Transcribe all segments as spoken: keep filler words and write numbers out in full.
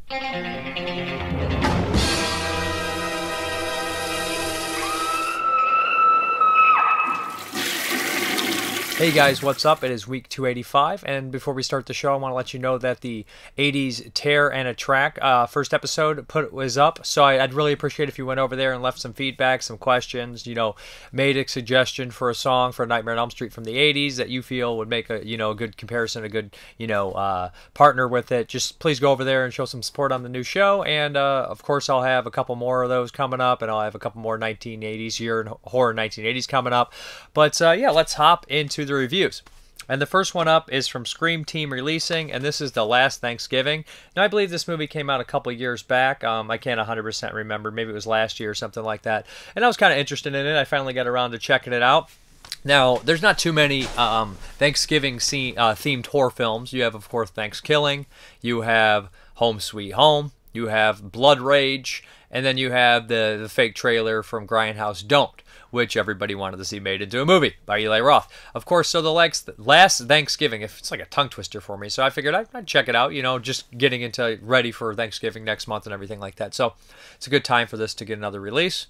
Hey guys, what's up? It is week two eighty-five, and before we start the show, I want to let you know that the eighties Tear and a Track uh, first episode put was up, so I, I'd really appreciate if you went over there and left some feedback, some questions, you know, made a suggestion for a song for Nightmare on Elm Street from the eighties that you feel would make a, you know, a good comparison, a good, you know, uh, partner with it. Just please go over there and show some support on the new show, and uh, of course I'll have a couple more of those coming up, and I'll have a couple more nineteen eighties year and horror nineteen eighties coming up. But uh, yeah, let's hop into the reviews. And the first one up is from Scream Team Releasing, and this is The Last Thanksgiving. Now, I believe this movie came out a couple years back. Um, I can't one hundred percent remember. Maybe it was last year or something like that. And I was kind of interested in it. I finally got around to checking it out. Now, there's not too many um, Thanksgiving scene, uh, themed horror films. You have, of course, Thanksgiving. You have Home Sweet Home. You have Blood Rage. And then you have the, the fake trailer from Grindhouse Don't, which everybody wanted to see made into a movie by Eli Roth. Of course, so the Last Thanksgiving, if it's like a tongue twister for me, so I figured I'd, I'd check it out, you know, just getting into ready for Thanksgiving next month and everything like that. So it's a good time for this to get another release.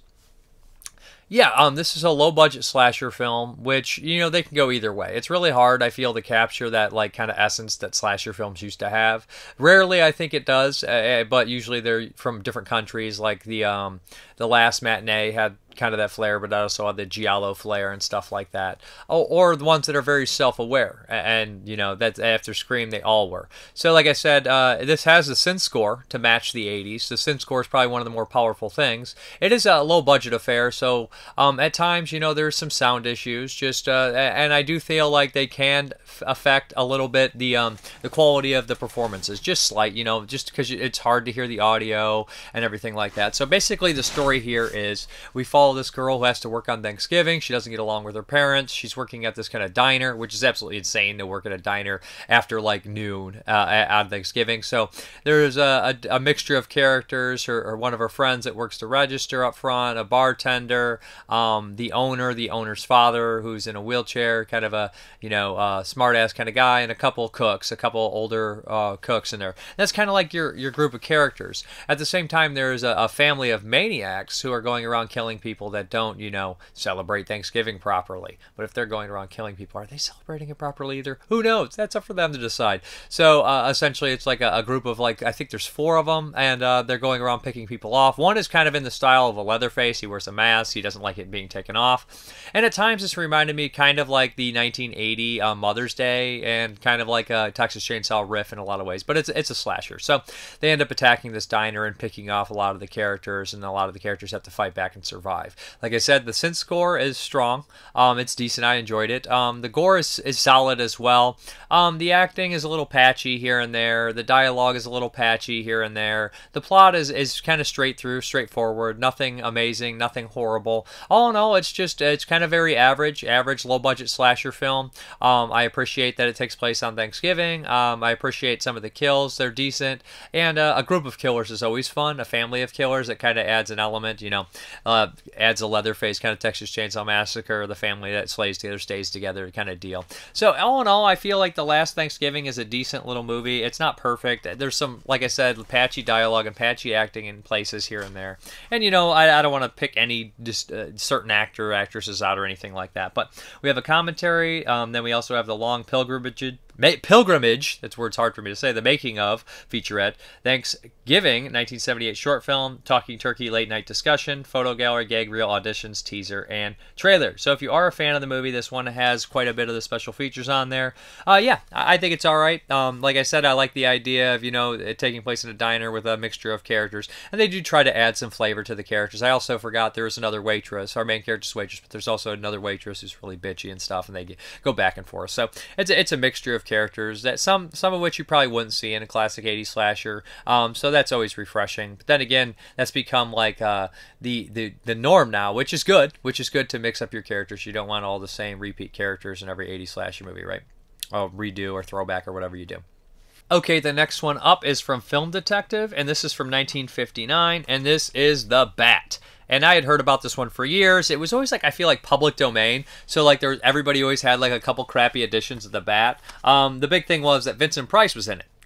Yeah, um, this is a low-budget slasher film, which, you know, they can go either way. It's really hard, I feel, to capture that, like, kind of essence that slasher films used to have. Rarely, I think it does, uh, but usually they're from different countries, like the, um, the Last Matinee had kind of that flair, but also had the giallo flair and stuff like that. Oh, or the ones that are very self-aware, and, you know, that after Scream, they all were. So, like I said, uh, this has the synth score to match the eighties. The synth score is probably one of the more powerful things. It is a low-budget affair, so um, at times, you know, there's some sound issues, just, uh, and I do feel like they can affect a little bit the um, the quality of the performances, just slight, you know, just because it's hard to hear the audio and everything like that. So basically, the story here is we follow this girl who has to work on Thanksgiving. She doesn't get along with her parents. She's working at this kind of diner, which is absolutely insane to work at a diner after like noon uh, on Thanksgiving. So there's a, a, a mixture of characters. Her, or one of her friends that works the register up front, a bartender, um, the owner, the owner's father, who's in a wheelchair, kind of a, you know, uh, smart-ass kind of guy, and a couple cooks, a couple older uh, cooks in there. That's kind of like your, your group of characters. At the same time, there's a, a family of maniacs who are going around killing people that don't, you know, celebrate Thanksgiving properly. But if they're going around killing people, are they celebrating it properly either? Who knows? That's up for them to decide. So uh, essentially, it's like a, a group of, like, I think there's four of them, and uh, they're going around picking people off. One is kind of in the style of a Leatherface. He wears a mask. He doesn't like it being taken off. And at times, this reminded me kind of like the nineteen eighty uh, Mother's Day, and kind of like a Texas Chainsaw riff in a lot of ways. But it's it's a slasher. So they end up attacking this diner and picking off a lot of the characters, and a lot of the characters have to fight back and survive. Like I said, the synth score is strong. Um, it's decent. I enjoyed it. Um, the gore is, is solid as well. Um, the acting is a little patchy here and there. The dialogue is a little patchy here and there. The plot is, is kind of straight through, straightforward. Nothing amazing, nothing horrible. All in all, it's just, it's kind of very average, average low-budget slasher film. Um, I appreciate that it takes place on Thanksgiving. Um, I appreciate some of the kills. They're decent. And uh, a group of killers is always fun. A family of killers, that kind of adds an element, you know, uh, adds a Leatherface kind of Texas Chainsaw Massacre, the family that slays together stays together kind of deal. So all in all, I feel like The Last Thanksgiving is a decent little movie. It's not perfect. There's some, like I said, patchy dialogue and patchy acting in places here and there. And, you know, I, I don't want to pick any just uh, certain actor or actresses out or anything like that. But we have a commentary. Um, then we also have the long pilgrimage Pilgrimage, that's where it's hard for me to say, the making of featurette, Thanksgiving, nineteen seventy-eight short film, Talking Turkey late night discussion, photo gallery, gag reel, auditions, teaser, and trailer. So if you are a fan of the movie, this one has quite a bit of the special features on there. Uh, yeah, I think it's all right. Um, like I said, I like the idea of, you know, it taking place in a diner with a mixture of characters, and they do try to add some flavor to the characters. I also forgot there was another waitress, our main character's waitress, but there's also another waitress who's really bitchy and stuff, and they go back and forth. So it's a, it's a mixture of characters that some some of which you probably wouldn't see in a classic eighties slasher. Um, so that's always refreshing. But then again, that's become like uh, the, the the norm now, which is good. Which is good to mix up your characters. You don't want all the same repeat characters in every eighties slasher movie, right? Or redo or throwback or whatever you do. Okay, the next one up is from Film Detective, and this is from nineteen fifty-nine, and this is The Bat. And I had heard about this one for years. It was always like, I feel like public domain. So like there, everybody always had like a couple crappy editions of The Bat. Um, the big thing was that Vincent Price was in it.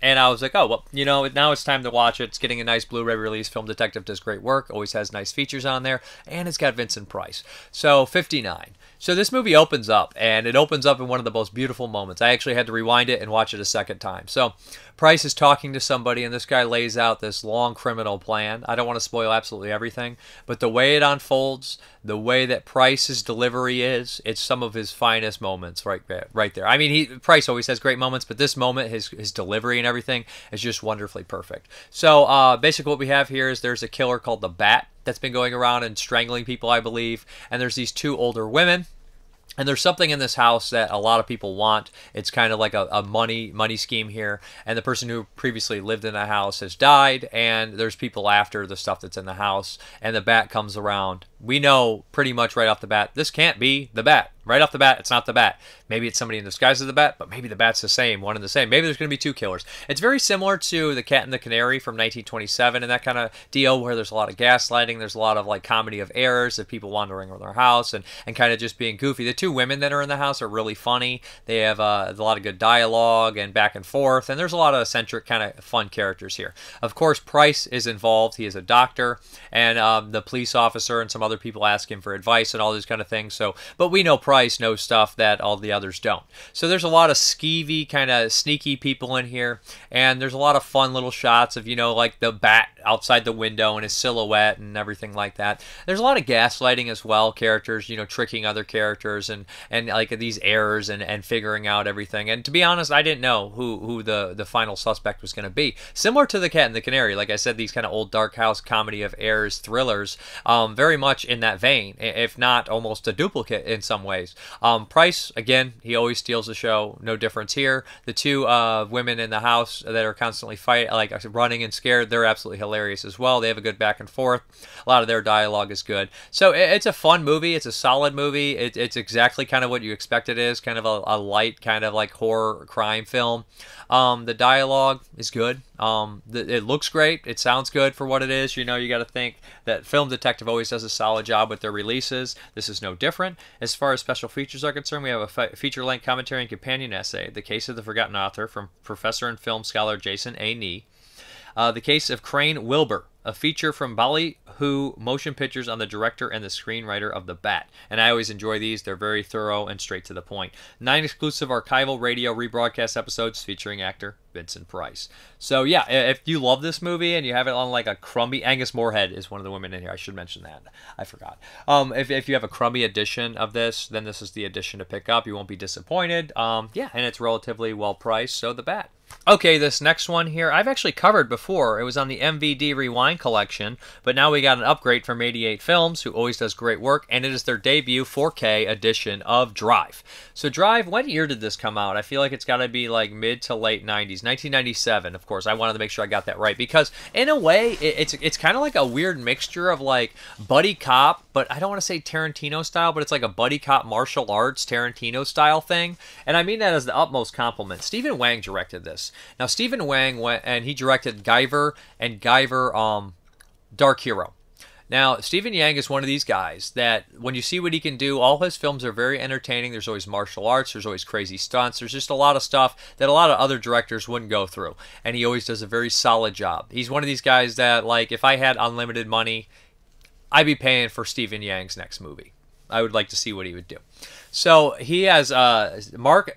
And I was like, oh, well, you know, now it's time to watch it. It's getting a nice Blu-ray release. Film Detective does great work, always has nice features on there, and it's got Vincent Price. So, fifty-nine. So this movie opens up, and it opens up in one of the most beautiful moments. I actually had to rewind it and watch it a second time. So Price is talking to somebody, and this guy lays out this long criminal plan. I don't want to spoil absolutely everything, but the way it unfolds, the way that Price's delivery is, it's some of his finest moments right there. Right there. I mean, he, Price always has great moments, but this moment, his his delivery and everything is just wonderfully perfect. So uh, basically what we have here is there's a killer called the Bat that's been going around and strangling people, I believe, and there's these two older women. And there's something in this house that a lot of people want. It's kind of like a, a money money scheme here. And the person who previously lived in the house has died, and there's people after the stuff that's in the house. And the Bat comes around. We know pretty much right off the bat, this can't be the Bat. Right off the bat, it's not the Bat. Maybe it's somebody in disguise as the Bat, but maybe the Bat's the same, one and the same. Maybe there's going to be two killers. It's very similar to The Cat and the Canary from nineteen twenty-seven and that kind of deal where there's a lot of gaslighting. There's a lot of like comedy of errors of people wandering around their house and, and kind of just being goofy. The two women that are in the house are really funny. They have uh, a lot of good dialogue and back and forth, and there's a lot of eccentric kind of fun characters here. Of course, Price is involved. He is a doctor, and um, the police officer and some other people ask him for advice and all these kind of things. So, but we know Price knows stuff that all the others don't. So there's a lot of skeevy, kind of sneaky people in here, and there's a lot of fun little shots of, you know, like the Bat outside the window and his silhouette and everything like that. There's a lot of gaslighting as well, characters, you know, tricking other characters and, and like these errors and, and figuring out everything. And to be honest, I didn't know who, who the, the final suspect was going to be. Similar to The Cat and the Canary, like I said, these kind of old dark house comedy of errors, thrillers, um, very much in that vein, if not almost a duplicate in some ways. Um, Price, again, he always steals the show. No difference here. The two uh, women in the house that are constantly fighting, like running and scared, they're absolutely hilarious as well. They have a good back and forth. A lot of their dialogue is good. So it, it's a fun movie. It's a solid movie. It, it's exactly kind of what you expect it is. Kind of a, a light, kind of like horror crime film. Um, the dialogue is good. Um, the, it looks great. It sounds good for what it is. You know, you got to think that Film Detective always does a solid job with their releases. This is no different. As far as special features are concerned, we have a fe- feature-length commentary and companion essay, The Case of the Forgotten Author, from professor and film scholar Jason A. Nee. Uh, the Case of Crane Wilbur, a feature from Ballyhoo Motion Pictures on the director and the screenwriter of The Bat. And I always enjoy these. They're very thorough and straight to the point. Nine exclusive archival radio rebroadcast episodes featuring actor Vincent Price. So yeah, if you love this movie and you have it on like a crummy, Angus Moorhead is one of the women in here. I should mention that. I forgot. Um, if, if you have a crummy edition of this, then this is the edition to pick up. You won't be disappointed. Um, yeah, and it's relatively well priced. So The Bat. Okay, this next one here, I've actually covered before. It was on the M V D Rewind collection, but now we got an upgrade from eighty-eight Films, who always does great work, and it is their debut four K edition of Drive. So Drive, what year did this come out? I feel like it's got to be like mid to late nineties. nineteen ninety-seven, of course. I wanted to make sure I got that right, because in a way, it, it's it's kind of like a weird mixture of like buddy cop, but I don't want to say Tarantino style, but it's like a buddy cop martial arts Tarantino style thing, and I mean that as the utmost compliment. Stephen Wang directed this. Now, Stephen Wang went and he directed Guyver and Guyver um, Dark Hero. Now, Stephen Yang is one of these guys that when you see what he can do, all his films are very entertaining. There's always martial arts. There's always crazy stunts. There's just a lot of stuff that a lot of other directors wouldn't go through. And he always does a very solid job. He's one of these guys that, like, if I had unlimited money, I'd be paying for Stephen Yang's next movie. I would like to see what he would do. So he has uh, Mark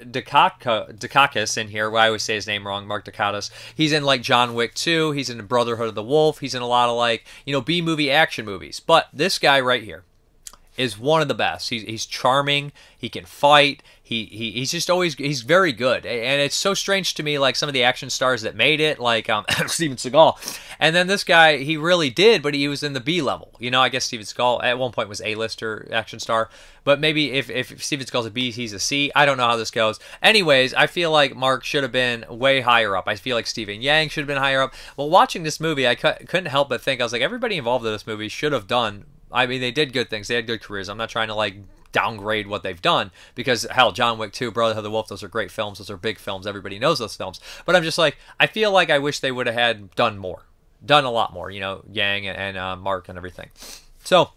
Dacascos in here. Well, I always say his name wrong. Mark Dacascos. He's in like John Wick two. He's in Brotherhood of the Wolf. He's in a lot of like, you know, B-movie action movies. But this guy right here is one of the best. He's, he's charming. He can fight. He, he he's just always, he's very good. And it's so strange to me, like some of the action stars that made it, like um, Steven Seagal. And then this guy, he really did, but he was in the B level. You know, I guess Steven Seagal at one point was A-lister action star. But maybe if, if Steven Seagal's a B, he's a C. I don't know how this goes. Anyways, I feel like Mark should have been way higher up. I feel like Stephen Yang should have been higher up. Well, watching this movie, I cu- couldn't help but think, I was like, everybody involved in this movie should have done, I mean, they did good things. They had good careers. I'm not trying to, like, downgrade what they've done, because hell, John Wick two, Brotherhood of the Wolf, those are great films. Those are big films. Everybody knows those films. But I'm just like, I feel like I wish they would have had done more, done a lot more, you know, Yang and, and uh, Mark and everything. So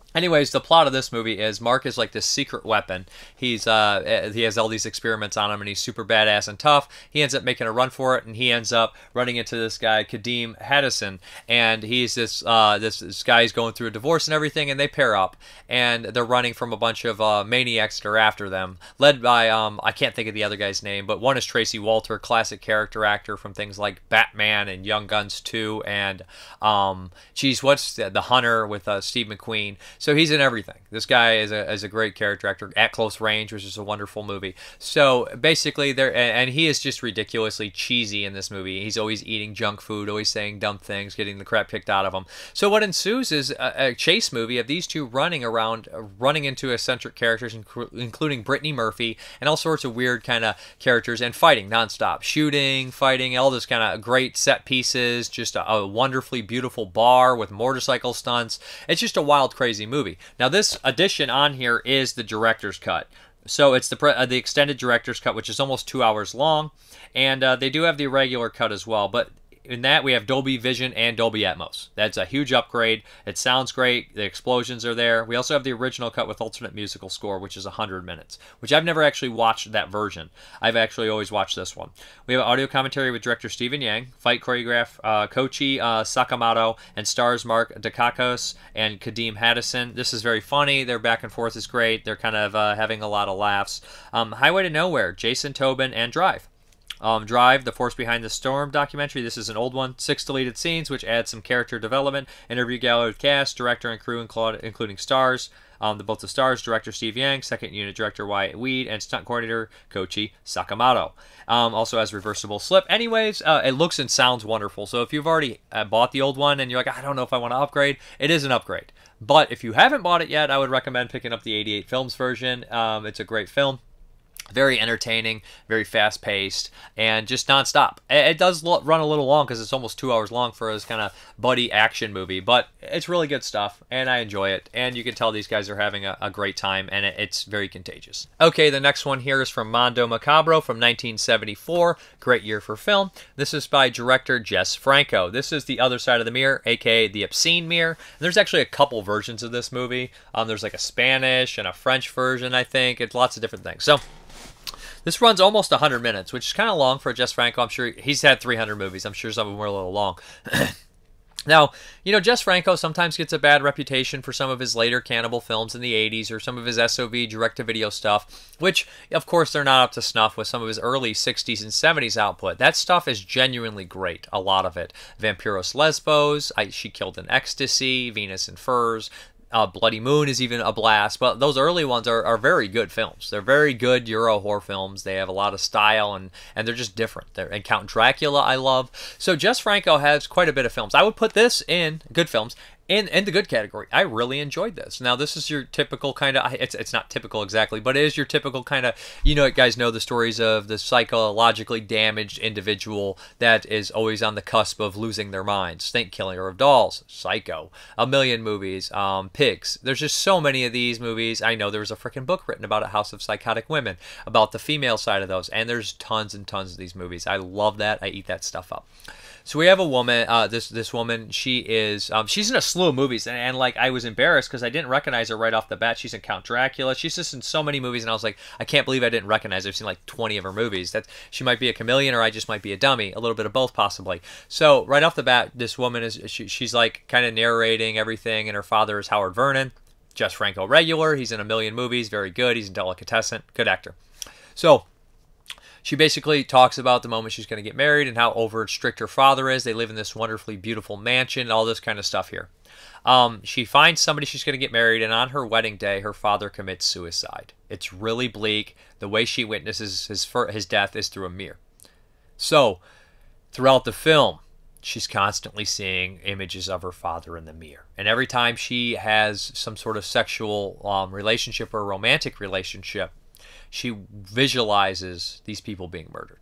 Anyways, the plot of this movie is Mark is like this secret weapon. He's uh he has all these experiments on him, and he's super badass and tough. He ends up making a run for it, and he ends up running into this guy Kadeem Haddison, and he's this uh this this guy's going through a divorce and everything, and they pair up, and they're running from a bunch of uh, maniacs that are after them, led by um I can't think of the other guy's name, but one is Tracy Walter, classic character actor from things like Batman and Young Guns two, and um geez, what's the, the Hunter with uh, Steve McQueen. So he's in everything. This guy is a, is a great character actor. At Close Range, which is a wonderful movie. So basically, there and he is just ridiculously cheesy in this movie. He's always eating junk food, always saying dumb things, getting the crap kicked out of him. So what ensues is a, a chase movie of these two running around, running into eccentric characters, including Brittany Murphy and all sorts of weird kind of characters, and fighting nonstop, shooting, fighting, all this kind of great set pieces. Just a, a wonderfully beautiful bar with motorcycle stunts. It's just a wild, crazy movie. Now, this edition on here is the director's cut. So it's the pre- uh, the extended director's cut, which is almost two hours long. And uh, they do have the regular cut as well. But in that, we have Dolby Vision and Dolby Atmos. That's a huge upgrade. It sounds great. The explosions are there. We also have the original cut with alternate musical score, which is one hundred minutes, which I've never actually watched that version. I've actually always watched this one. We have audio commentary with director Stephen Yang, fight choreograph uh, Koichi uh, Sakamoto, and stars Mark Dacascos and Kadeem Haddison. This is very funny. Their back and forth is great. They're kind of uh, having a lot of laughs. Um, Highway to Nowhere, Jason Tobin, and Drive. Um, Drive, The Force Behind the Storm documentary. This is an old one. Six deleted scenes, which add some character development. Interview gallery with cast, director, and crew, including stars. Um, the, both the stars, director Steve Yang, second unit director Wyatt Weed, and stunt coordinator Koichi Sakamoto. Um, also has reversible slip. Anyways, uh, it looks and sounds wonderful. So if you've already uh, bought the old one and you're like, I don't know if I want to upgrade, it is an upgrade. But if you haven't bought it yet, I would recommend picking up the eighty-eight Films version. Um, it's a great film. Very entertaining, very fast-paced, and just nonstop. It does run a little long because it's almost two hours long for this kind of buddy action movie, but it's really good stuff, and I enjoy it. And you can tell these guys are having a, a great time, and it's very contagious. Okay, the next one here is from Mondo Macabro from nineteen seventy-four. Great year for film. This is by director Jess Franco. This is The Other Side of the Mirror, aka The Obscene Mirror. And there's actually a couple versions of this movie. Um, there's like a Spanish and a French version, I think. It's lots of different things. So this runs almost one hundred minutes, which is kind of long for Jess Franco. I'm sure he's had three hundred movies. I'm sure some of them were a little long. Now, you know, Jess Franco sometimes gets a bad reputation for some of his later cannibal films in the eighties or some of his S O V direct-to-video stuff, which, of course, they're not up to snuff with some of his early sixties and seventies output. That stuff is genuinely great, a lot of it. Vampiros Lesbos, I, She Killed in Ecstasy, Venus in Furs. Uh, Bloody Moon is even a blast, but those early ones are, are very good films. They're very good Euro horror films. They have a lot of style, and, and they're just different. They're, and Count Dracula I love. So Jess Franco has quite a bit of films. I would put this in good films. In, in the good category. I really enjoyed this. Now, this is your typical kind of, it's it's not typical exactly, but it is your typical kind of, you know, guys know the stories of the psychologically damaged individual that is always on the cusp of losing their minds. Think Killer of Dolls, Psycho, a million movies, um, Pigs. There's just so many of these movies. I know there was a freaking book written about a House of Psychotic Women, about the female side of those, and there's tons and tons of these movies. I love that. I eat that stuff up. So we have a woman, uh, this this woman, she is, um, she's in a slew of movies, and, and like, I was embarrassed because I didn't recognize her right off the bat. She's in Count Dracula, she's just in so many movies, and I was like, I can't believe I didn't recognize her. I've seen like twenty of her movies. That she might be a chameleon, or I just might be a dummy, a little bit of both possibly. So right off the bat, this woman is, she, she's like kind of narrating everything, and her father is Howard Vernon, Jess Franco regular, he's in a million movies, very good, he's in Delicatessen, good actor. So she basically talks about the moment she's going to get married and how over strict her father is. They live in this wonderfully beautiful mansion, all this kind of stuff here. Um, she finds somebody she's going to get married, and on her wedding day, her father commits suicide. It's really bleak. The way she witnesses his his death is through a mirror. So, throughout the film, she's constantly seeing images of her father in the mirror. And every time she has some sort of sexual um, relationship or romantic relationship, she visualizes these people being murdered.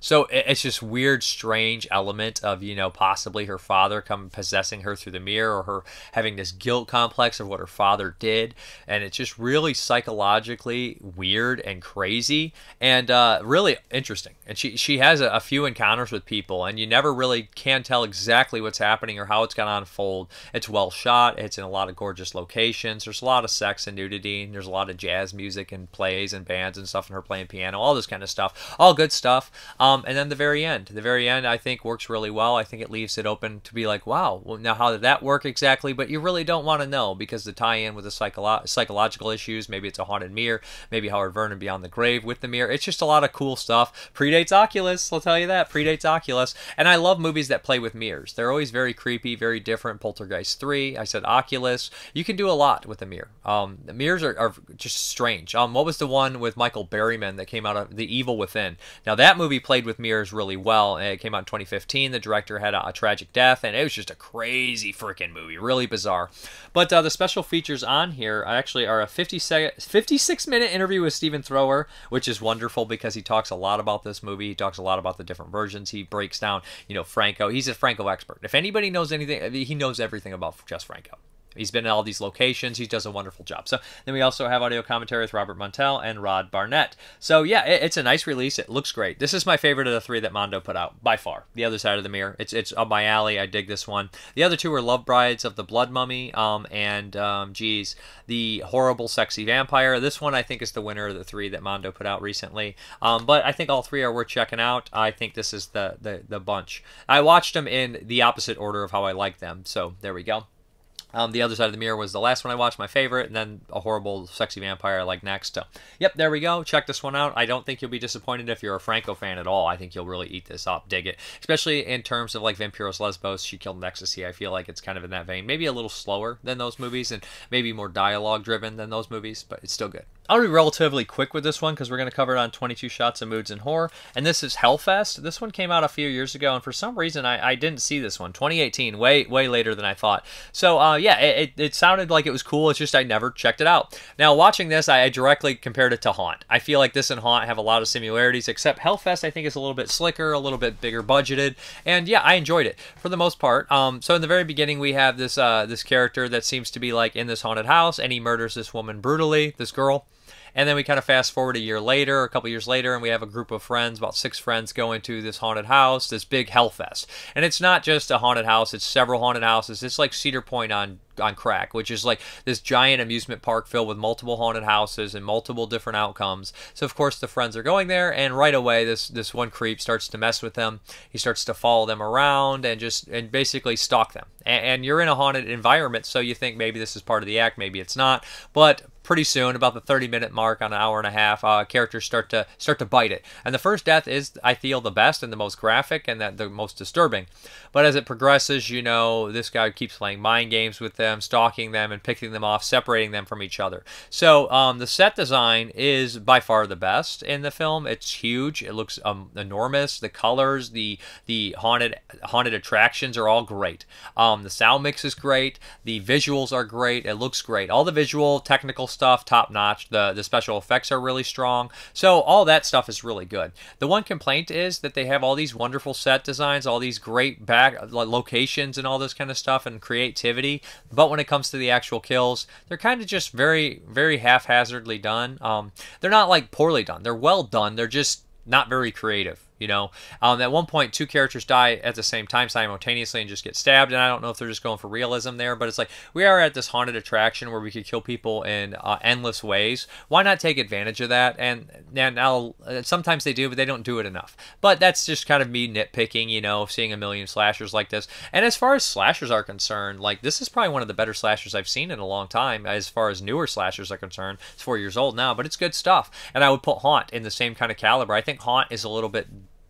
So it's just weird, strange element of, you know, possibly her father come possessing her through the mirror, or her having this guilt complex of what her father did. And it's just really psychologically weird and crazy, and uh, really interesting. And she, she has a, a few encounters with people, and you never really can tell exactly what's happening or how it's going to unfold. It's well shot. It's in a lot of gorgeous locations. There's a lot of sex and nudity, and there's a lot of jazz music and plays and bands and stuff, and her playing piano, all this kind of stuff. All good stuff. Um, Um, and then the very end. The very end, I think, works really well. I think it leaves it open to be like, wow, well, now how did that work exactly? But you really don't want to know, because the tie-in with the psycholo- psychological issues, maybe it's a haunted mirror, maybe Howard Vernon Beyond the Grave with the mirror. It's just a lot of cool stuff. Predates Oculus, I'll tell you that. Predates Oculus. And I love movies that play with mirrors. They're always very creepy, very different. Poltergeist three, I said Oculus. You can do a lot with a mirror. Um, the mirrors are, are just strange. Um, what was the one with Michael Berryman that came out of The Evil Within? Now, that movie played with mirrors really well. It came out in twenty fifteen. The director had a, a tragic death, and it was just a crazy freaking movie, really bizarre. But uh, the special features on here actually are a fifty-six minute interview with Stephen Thrower, which is wonderful because he talks a lot about this movie. He talks a lot about the different versions. He breaks down, you know, Franco. He's a Franco expert. If anybody knows anything, he knows everything about Jess Franco. He's been in all these locations. He does a wonderful job. So then we also have audio commentary with Robert Montel and Rod Barnett. So yeah, it, it's a nice release. It looks great. This is my favorite of the three that Mondo put out, by far. The Other Side of the Mirror. It's it's up my alley. I dig this one. The other two are Love Brides of the Blood Mummy um, and, um, geez, The Horrible Sexy Vampire. This one I think is the winner of the three that Mondo put out recently. Um, but I think all three are worth checking out. I think this is the, the, the bunch. I watched them in the opposite order of how I like them. So there we go. Um, the Other Side of the Mirror was the last one I watched, my favorite, and then A Horrible Sexy Vampire I like next. So, yep, there we go. Check this one out. I don't think you'll be disappointed if you're a Franco fan at all. I think you'll really eat this up, dig it. Especially in terms of like Vampiros Lesbos, She Killed in Ecstasy. I feel like it's kind of in that vein. Maybe a little slower than those movies, and maybe more dialogue-driven than those movies, but it's still good. I'll be relatively quick with this one because we're going to cover it on twenty-two Shots of Moods and Horror. And this is Hellfest. This one came out a few years ago, and for some reason I, I didn't see this one. twenty eighteen, way way later than I thought. So uh, yeah, it, it, it sounded like it was cool. It's just I never checked it out. Now watching this, I, I directly compared it to Haunt. I feel like this and Haunt have a lot of similarities, except Hellfest I think is a little bit slicker, a little bit bigger budgeted, and yeah, I enjoyed it for the most part. Um, so in the very beginning we have this uh, this character that seems to be like in this haunted house, and he murders this woman brutally, this girl. And then we kind of fast forward a year later, a couple years later, and we have a group of friends, about six friends, go into this haunted house, this big Hellfest. And it's not just a haunted house, it's several haunted houses. It's like Cedar Point on on crack, which is like this giant amusement park filled with multiple haunted houses and multiple different outcomes. So of course the friends are going there, and right away this this one creep starts to mess with them. He starts to follow them around and just and basically stalk them. And, and you're in a haunted environment, so you think maybe this is part of the act, maybe it's not. But pretty soon, about the thirty minute mark on an hour and a half, uh, characters start to start to bite it. And the first death is, I feel, the best and the most graphic and that the most disturbing. But as it progresses, you know, this guy keeps playing mind games with them, stalking them and picking them off, separating them from each other. So um, the set design is by far the best in the film. It's huge. It looks um, enormous. The colors, the the haunted haunted attractions are all great. Um, the sound mix is great. The visuals are great. It looks great. All the visual, technical stuff, top notch. The the special effects are really strong. So all that stuff is really good. The one complaint is that they have all these wonderful set designs, all these great back locations and all this kind of stuff and creativity, but when it comes to the actual kills, they're kind of just very very haphazardly done. Um, they're not like poorly done. They're well done. They're just not very creative. You know, um, at one point, two characters die at the same time simultaneously and just get stabbed. And I don't know if they're just going for realism there, but it's like we are at this haunted attraction where we could kill people in uh, endless ways. Why not take advantage of that? And and I'll, sometimes they do, but they don't do it enough. But that's just kind of me nitpicking, you know, seeing a million slashers like this. And as far as slashers are concerned, like this is probably one of the better slashers I've seen in a long time. As far as newer slashers are concerned, it's four years old now, but it's good stuff. And I would put Haunt in the same kind of caliber. I think Haunt is a little bit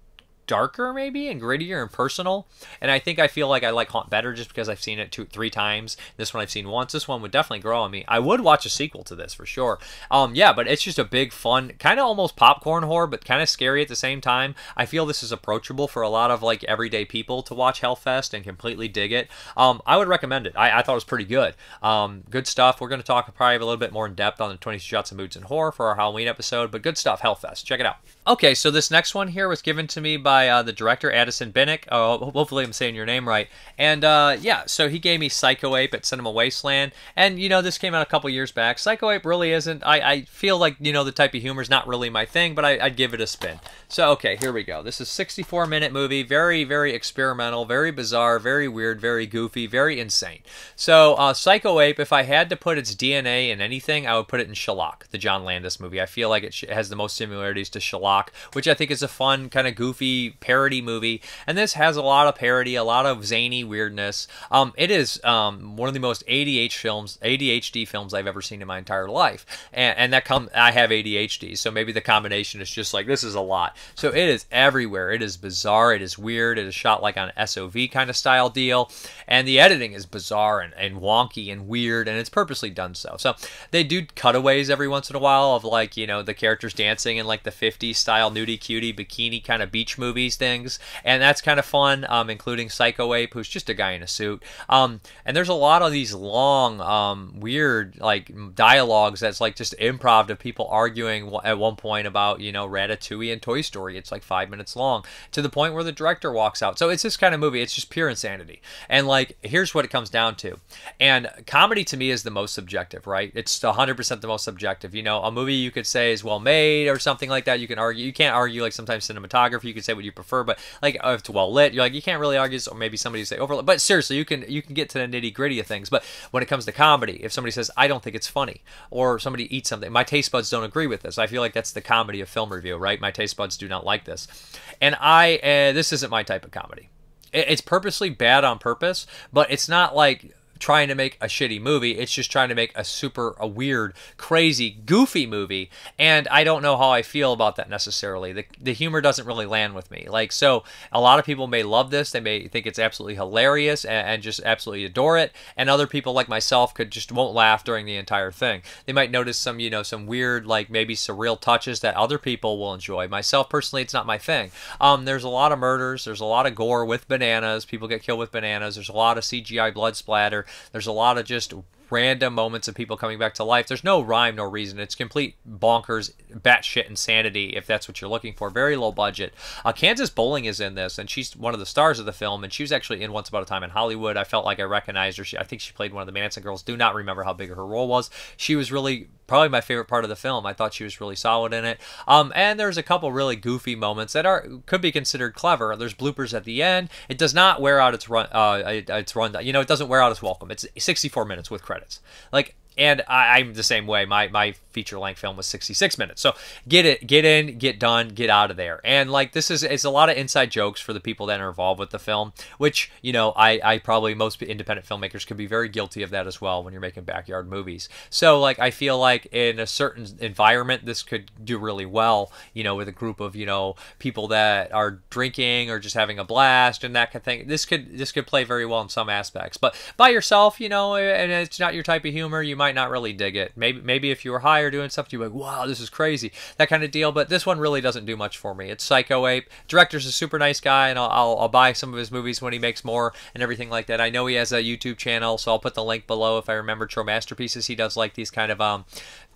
darker maybe and grittier and personal, and I think I feel like I like Haunt better just because I've seen it two three times. This one I've seen once. This one would definitely grow on me. I would watch a sequel to this for sure. Um yeah, but it's just a big fun kind of almost popcorn horror, but kind of scary at the same time. I feel this is approachable for a lot of like everyday people to watch Hellfest and completely dig it. um I would recommend it. I, I thought it was pretty good. Um good stuff. We're going to talk probably a little bit more in depth on the twenty Shots of Moods and Horror for our Halloween episode, but good stuff. Hellfest, check it out. Okay, so this next one here was given to me by uh, the director, Addison Binnick. Oh, hopefully I'm saying your name right. And uh, yeah, so he gave me Psycho Ape at Cinema Wasteland. And, you know, this came out a couple years back. Psycho Ape really isn't, I, I feel like, you know, the type of humor is not really my thing, but I, I'd give it a spin. So, okay, here we go. This is a sixty-four minute movie. Very, very experimental, very bizarre, very weird, very goofy, very insane. So, uh, Psycho Ape, if I had to put its D N A in anything, I would put it in Sherlock, the John Landis movie. I feel like it has the most similarities to Sherlock, which I think is a fun, kind of goofy parody movie. And this has a lot of parody, a lot of zany weirdness. Um, it is um, one of the most A D H films, A D H D films I've ever seen in my entire life. And, and that come, I have A D H D, so maybe the combination is just like, this is a lot. So it is everywhere. It is bizarre. It is weird. It is shot like on an S O V kind of style deal. And the editing is bizarre and, and wonky and weird, and it's purposely done so. So they do cutaways every once in a while of like, you know, the characters dancing in like the fifties style nudie cutie bikini kind of beach movies things, and that's kind of fun, um, including Psycho Ape, who's just a guy in a suit. Um, and there's a lot of these long, um, weird like dialogues that's like just improv of people arguing at one point about, you know, Ratatouille and Toy Story. It's like five minutes long to the point where the director walks out. So it's this kind of movie. It's just pure insanity. And like, here's what it comes down to. And comedy to me is the most subjective, right? It's one hundred percent the most subjective. You know, a movie you could say is well made or something like that. You can argue. You can't argue like sometimes cinematography. You can say what you prefer, but like if it's well lit, you're like you can't really argue. Or maybe somebody say overlook. But seriously, you can you can get to the nitty gritty of things. But when it comes to comedy, if somebody says I don't think it's funny, or somebody eats something, my taste buds don't agree with this. I feel like that's the comedy of film review, right? My taste buds do not like this, and I uh, this isn't my type of comedy. It's purposely bad on purpose, but it's not like trying to make a shitty movie. It's just trying to make a super a weird, crazy, goofy movie, and I don't know how I feel about that necessarily. The the humor doesn't really land with me. Like, so a lot of people may love this. They may think it's absolutely hilarious and, and just absolutely adore it, and other people like myself could just won't laugh during the entire thing. They might notice some, you know, some weird, like maybe surreal touches that other people will enjoy. Myself personally, it's not my thing. Um, there's a lot of murders. There's a lot of gore with bananas. People get killed with bananas. There's a lot of C G I blood splatter. There's a lot of just random moments of people coming back to life. There's no rhyme, no reason. It's complete bonkers, batshit insanity, if that's what you're looking for. Very low budget. Uh, Kansas Bowling is in this, and she's one of the stars of the film, and she was actually in Once Upon a Time in Hollywood. I felt like I recognized her. She, I think she played one of the Manson girls. Do not remember how big her role was. She was really probably my favorite part of the film. I thought she was really solid in it. Um, and there's a couple really goofy moments that are could be considered clever. There's bloopers at the end. It does not wear out its run. Uh, its run. You know, it doesn't wear out its welcome. It's sixty-four minutes with credits. Like, and I, I'm the same way. My my feature length film was sixty-six minutes. So get it, get in, get done, get out of there. And like this is it's a lot of inside jokes for the people that are involved with the film, which, you know, I I probably most independent filmmakers could be very guilty of that as well when you're making backyard movies. So like I feel like in a certain environment this could do really well, you know, with a group of, you know, people that are drinking or just having a blast and that kind of thing. This could this could play very well in some aspects. But by yourself, you know, and it's not your type of humor, you might not really dig it. Maybe maybe if you were high or doing stuff, you'd be like, wow, this is crazy, that kind of deal. But this one really doesn't do much for me. It's Psycho Ape. Director's a super nice guy, and I'll, I'll, I'll buy some of his movies when he makes more and everything like that. I know he has a YouTube channel, so I'll put the link below. If I remember Tro Masterpieces, he does like these kind of um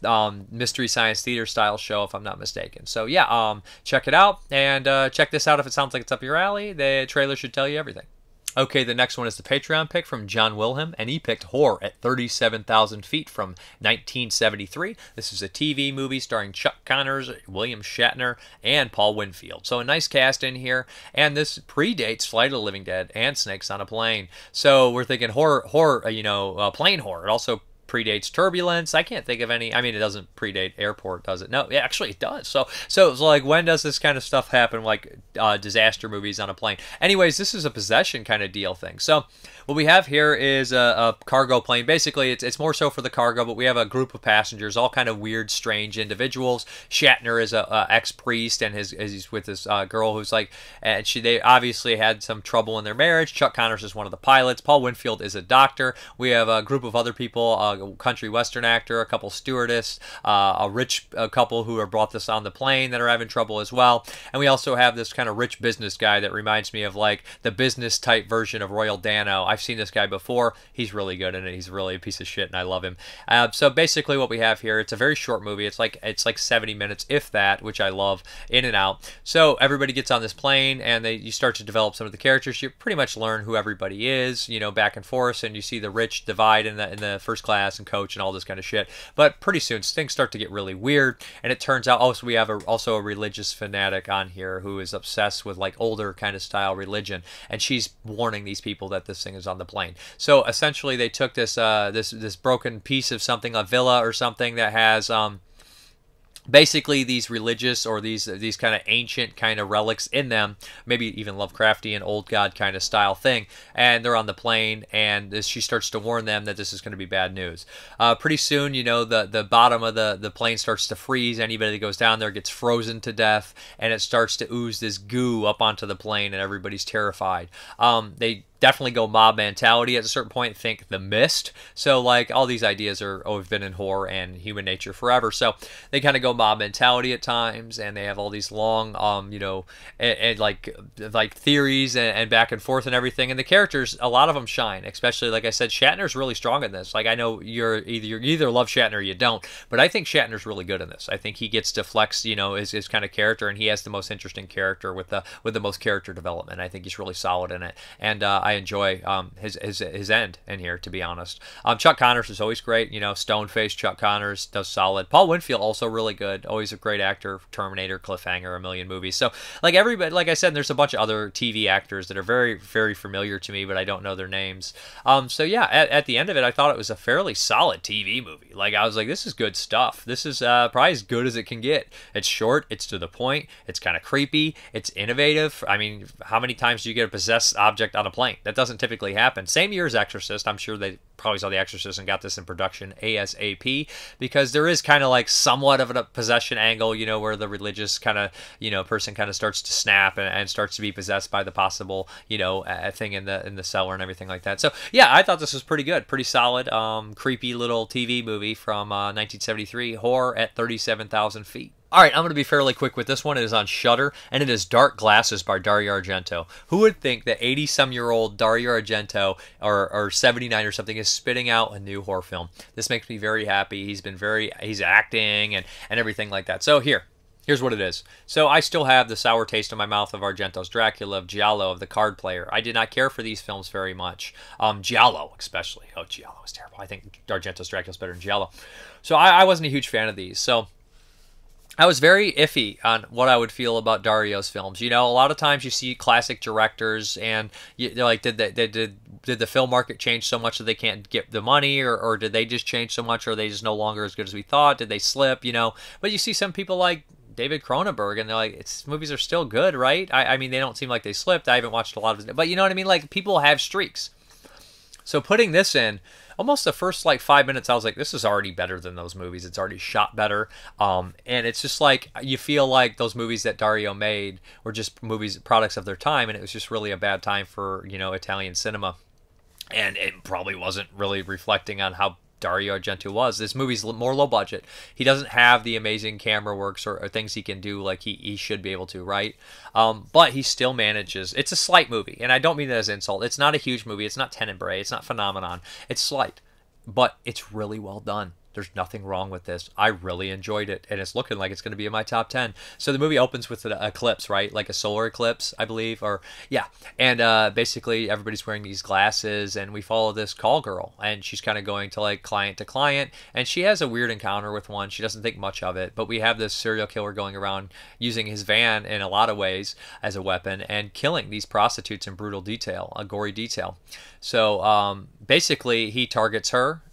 um mystery science theater style show, if I'm not mistaken. So yeah, um check it out, and uh, check this out if it sounds like it's up your alley. The trailer should tell you everything. Okay, the next one is the Patreon pick from John Wilhelm, and he picked Horror at thirty-seven thousand Feet from nineteen seventy-three. This is a T V movie starring Chuck Connors, William Shatner, and Paul Winfield. So a nice cast in here, and this predates Flight of the Living Dead and Snakes on a Plane. So we're thinking horror, horror, you know, uh, plane horror. It also predates Turbulence. I can't think of any. I mean, it doesn't predate Airport, does it? No, yeah, actually it does. So, so it's like, when does this kind of stuff happen? Like uh, disaster movies on a plane. Anyways, this is a possession kind of deal thing. So, what we have here is a, a cargo plane. Basically, it's it's more so for the cargo, but we have a group of passengers, all kind of weird, strange individuals. Shatner is a, a ex priest, and his he's with this uh, girl who's like, and she they obviously had some trouble in their marriage. Chuck Connors is one of the pilots. Paul Winfield is a doctor. We have a group of other people, a country western actor, a couple stewardess, uh, a rich a couple who are brought this on the plane that are having trouble as well. And we also have this kind of rich business guy that reminds me of like the business type version of Royal Dano. I've seen this guy before. He's really good in it. He's really a piece of shit, and I love him. Uh, so basically, what we have here, it's a very short movie. It's like it's like seventy minutes, if that, which I love. In and out. So everybody gets on this plane, and they you start to develop some of the characters. You pretty much learn who everybody is, you know, back and forth, and you see the rich divide in the in the first class and coach and all this kind of shit. But pretty soon things start to get really weird, and it turns out also we have a, also a religious fanatic on here who is obsessed with like older kind of style religion, and she's warning these people that this thing is on the plane. So essentially, they took this uh, this this broken piece of something, a villa or something that has um. basically these religious or these these kind of ancient kind of relics in them, maybe even Lovecraftian old god kind of style thing, and they're on the plane, and this, she starts to warn them that this is going to be bad news. Uh, pretty soon, you know, the the bottom of the the plane starts to freeze. Anybody that goes down there gets frozen to death, and it starts to ooze this goo up onto the plane, and everybody's terrified. Um, they definitely go mob mentality at a certain point. Think The Mist. So like all these ideas are oh, have been in horror and human nature forever. So they kind of go mob mentality at times, and they have all these long, um, you know, and, and like like theories and, and back and forth and everything. And the characters, a lot of them shine. Especially like I said, Shatner's really strong in this. Like I know you're either you either love Shatner or you don't, but I think Shatner's really good in this. I think he gets to flex, you know, his, his kind of character, and he has the most interesting character with the with the most character development. I think he's really solid in it, and uh, I enjoy um, his, his his end in here, to be honest. Um, Chuck Connors is always great. You know, stone-faced Chuck Connors does solid. Paul Winfield also really good. Always a great actor. Terminator, Cliffhanger, a million movies. So, like everybody, like I said, there's a bunch of other T V actors that are very, very familiar to me, but I don't know their names. Um, so yeah, at, at the end of it, I thought it was a fairly solid T V movie. Like I was like, this is good stuff. This is uh, probably as good as it can get. It's short. It's to the point. It's kind of creepy. It's innovative. I mean, how many times do you get a possessed object on a plane? That doesn't typically happen. Same year as Exorcist. I'm sure they probably saw The Exorcist and got this in production ASAP, because there is kind of like somewhat of a possession angle, you know, where the religious kind of, you know, person kind of starts to snap and, and starts to be possessed by the possible, you know, uh, thing in the in the cellar and everything like that. So yeah, I thought this was pretty good, pretty solid, um, creepy little T V movie from uh, nineteen seventy-three, horror at thirty-seven thousand feet. All right, I'm going to be fairly quick with this one. It is on Shudder, and it is Dark Glasses by Dario Argento. Who would think that eighty-some-year-old Dario Argento, or, or seventy-nine or something, is spitting out a new horror film? This makes me very happy. He's been very, he's acting and, and everything like that. So here, here's what it is. So I still have the sour taste in my mouth of Argento's Dracula, of Giallo, of The Card Player. I did not care for these films very much. Um, Giallo, especially. Oh, Giallo is terrible. I think Argento's Dracula is better than Giallo. So I, I wasn't a huge fan of these. So I was very iffy on what I would feel about Dario's films. You know, a lot of times you see classic directors, and you, they're like, did they, they did did the film market change so much that they can't get the money, or, or did they just change so much, or are they just no longer as good as we thought? Did they slip? You know, but you see some people like David Cronenberg, and they're like, its movies are still good, right? I, I mean, they don't seem like they slipped. I haven't watched a lot of his, but you know what I mean? Like, people have streaks. So putting this in, almost the first like five minutes, I was like, this is already better than those movies. It's already shot better. Um, and it's just like, you feel like those movies that Dario made were just movies, products of their time, and it was just really a bad time for, you know, Italian cinema. And it probably wasn't really reflecting on how Dario Argento was. This movie's more low budget. He doesn't have the amazing camera works or, or things he can do like he, he should be able to, right? Um, but he still manages. It's a slight movie, and I don't mean that as insult. It's not a huge movie. It's not Tenebrae. It's not Phenomenon. It's slight, but it's really well done. There's nothing wrong with this. I really enjoyed it, and it's looking like it's going to be in my top ten. So the movie opens with an eclipse, right? Like a solar eclipse, I believe, or yeah. And uh, basically everybody's wearing these glasses, and we follow this call girl, and she's kind of going to like client to client, and she has a weird encounter with one. She doesn't think much of it, but we have this serial killer going around using his van in a lot of ways as a weapon and killing these prostitutes in brutal detail, a gory detail. So um, basically he targets her,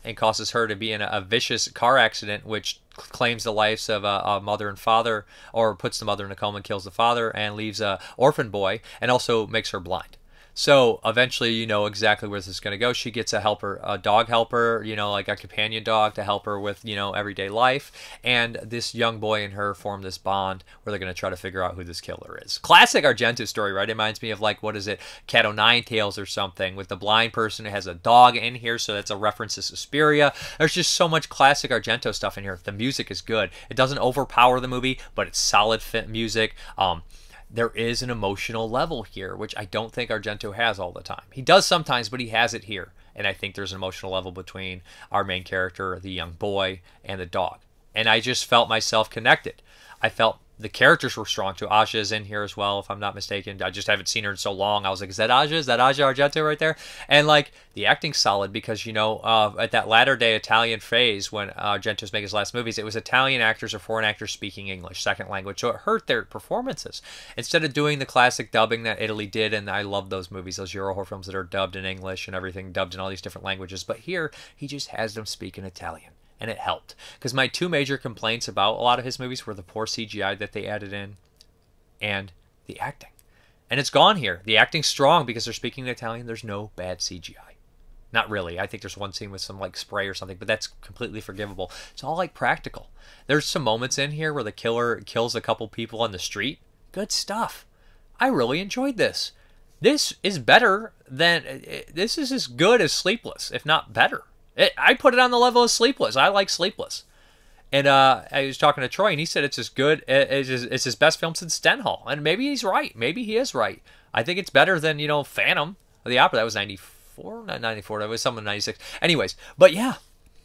and causes her to be in a, a vicious car accident, which claims the lives of a, a mother and father, or puts the mother in a coma and kills the father, and leaves a orphan boy, and also makes her blind. So eventually, you know exactly where this is going to go. She gets a helper, a dog helper, you know, like a companion dog to help her with, you know, everyday life. And this young boy and her form this bond where they're going to try to figure out who this killer is. Classic Argento story, right? It reminds me of, like, what is it, Cat O' Nine Tails or something, with the blind person who has a dog in here. So that's a reference to Suspiria. There's just so much classic Argento stuff in here. The music is good. It doesn't overpower the movie, but it's solid fit music. Um, There is an emotional level here, which I don't think Argento has all the time. He does sometimes, but he has it here. And I think there's an emotional level between our main character, the young boy, and the dog. And I just felt myself connected. I felt the characters were strong too. Aja is in here as well, if I'm not mistaken. I just haven't seen her in so long. I was like, is that Aja? Is that Aja Argento right there? And, like, the acting's solid because, you know, uh, at that latter-day Italian phase when uh, Argento's making his last movies, it was Italian actors or foreign actors speaking English, second language, so it hurt their performances. Instead of doing the classic dubbing that Italy did, and I love those movies, those Euro horror films that are dubbed in English and everything, dubbed in all these different languages, but here, he just has them speak in Italian. And it helped. Because my two major complaints about a lot of his movies were the poor C G I that they added in and the acting. And it's gone here. The acting's strong because they're speaking Italian. There's no bad C G I. Not really. I think there's one scene with some, like, spray or something, but that's completely forgivable. It's all, like, practical. There's some moments in here where the killer kills a couple people on the street. Good stuff. I really enjoyed this. This is better than... This is as good as Sleepless, if not better. It, I put it on the level of Sleepless. I like Sleepless. And uh, I was talking to Troy, and he said it's as good, it's his, it's his best film since Stenhall. And maybe he's right. Maybe he is right. I think it's better than, you know, Phantom of the Opera. That was ninety-four? Not ninety-four. That was someone ninety-six. Anyways, but yeah.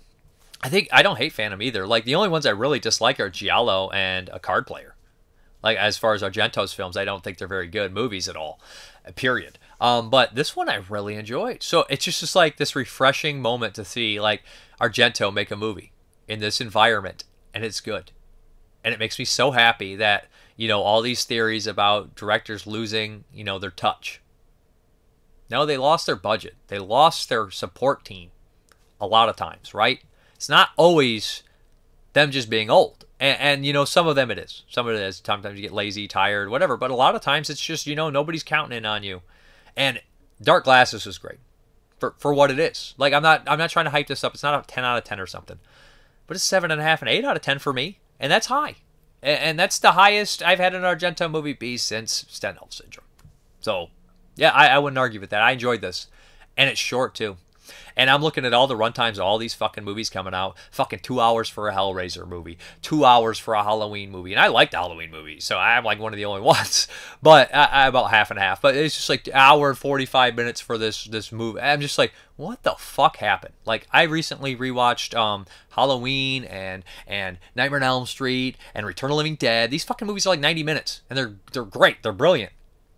I think, I don't hate Phantom either. Like, the only ones I really dislike are Giallo and A Card Player. Like, as far as Argento's films, I don't think they're very good movies at all. Period. Um, but this one I really enjoyed. So it's just, just like this refreshing moment to see, like, Argento make a movie in this environment, and it's good. And it makes me so happy that, you know, all these theories about directors losing, you know, their touch. No, they lost their budget. They lost their support team a lot of times, right? It's not always them just being old. And, and, you know, some of them it is. Some of it is. Sometimes you get lazy, tired, whatever. But a lot of times it's just, you know, nobody's counting in on you. And Dark Glasses is great for for what it is. Like, I'm not I'm not trying to hype this up. It's not a ten out of ten or something. But it's seven and a half and eight out of ten for me. And that's high. And, and that's the highest I've had an Argento movie be since Stenhall Syndrome. So, yeah, I, I wouldn't argue with that. I enjoyed this. And it's short, too. And I'm looking at all the runtimes of all these fucking movies coming out. Fucking two hours for a Hellraiser movie. Two hours for a Halloween movie. And I like the Halloween movies, so I'm like one of the only ones. But I, I about half and half. But it's just like an hour and forty-five minutes for this this movie. I'm just like, what the fuck happened? Like, I recently rewatched um, Halloween and and Nightmare on Elm Street and Return of the Living Dead. These fucking movies are like ninety minutes. And they're they're great. They're brilliant.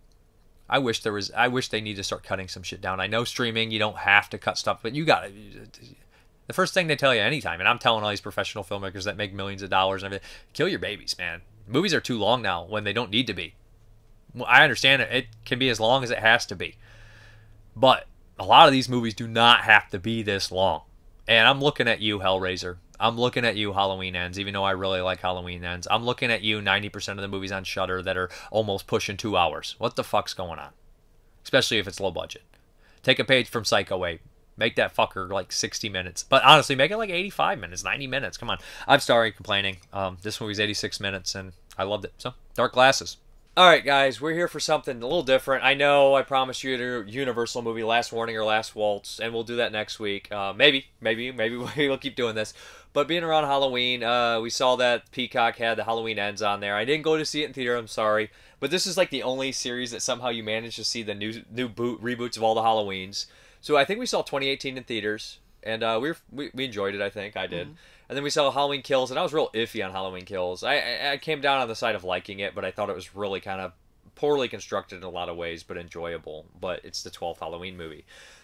I wish there was. I wish they need to start cutting some shit down. I know streaming, you don't have to cut stuff, but you got to. The first thing they tell you anytime, and I'm telling all these professional filmmakers that make millions of dollars and everything, kill your babies, man. Movies are too long now when they don't need to be. Well, I understand it. It can be as long as it has to be, but a lot of these movies do not have to be this long. And I'm looking at you, Hellraiser. I'm looking at you, Halloween Ends, even though I really like Halloween Ends. I'm looking at you, ninety percent of the movies on Shudder that are almost pushing two hours. What the fuck's going on? Especially if it's low budget. Take a page from Psycho eight. Make that fucker like sixty minutes. But honestly, make it like eighty-five minutes, ninety minutes. Come on. I'm sorry complaining. Um, this movie's eighty-six minutes, and I loved it. So, Dark Glasses. All right, guys, we're here for something a little different. I know I promised you a Universal movie, Last Warning or Last Waltz, and we'll do that next week. Uh, maybe, maybe, maybe we'll keep doing this. But being around Halloween, uh, we saw that Peacock had the Halloween Ends on there. I didn't go to see it in theater, I'm sorry. But this is like the only series that somehow you managed to see the new new boot reboots of all the Halloweens. So I think we saw twenty eighteen in theaters, and uh, we, were, we we enjoyed it, I think. I did. Mm-hmm. And then we saw Halloween Kills, and I was real iffy on Halloween Kills. I, I, I came down on the side of liking it, but I thought it was really kind of poorly constructed in a lot of ways, but enjoyable. But it's the twelfth Halloween movie.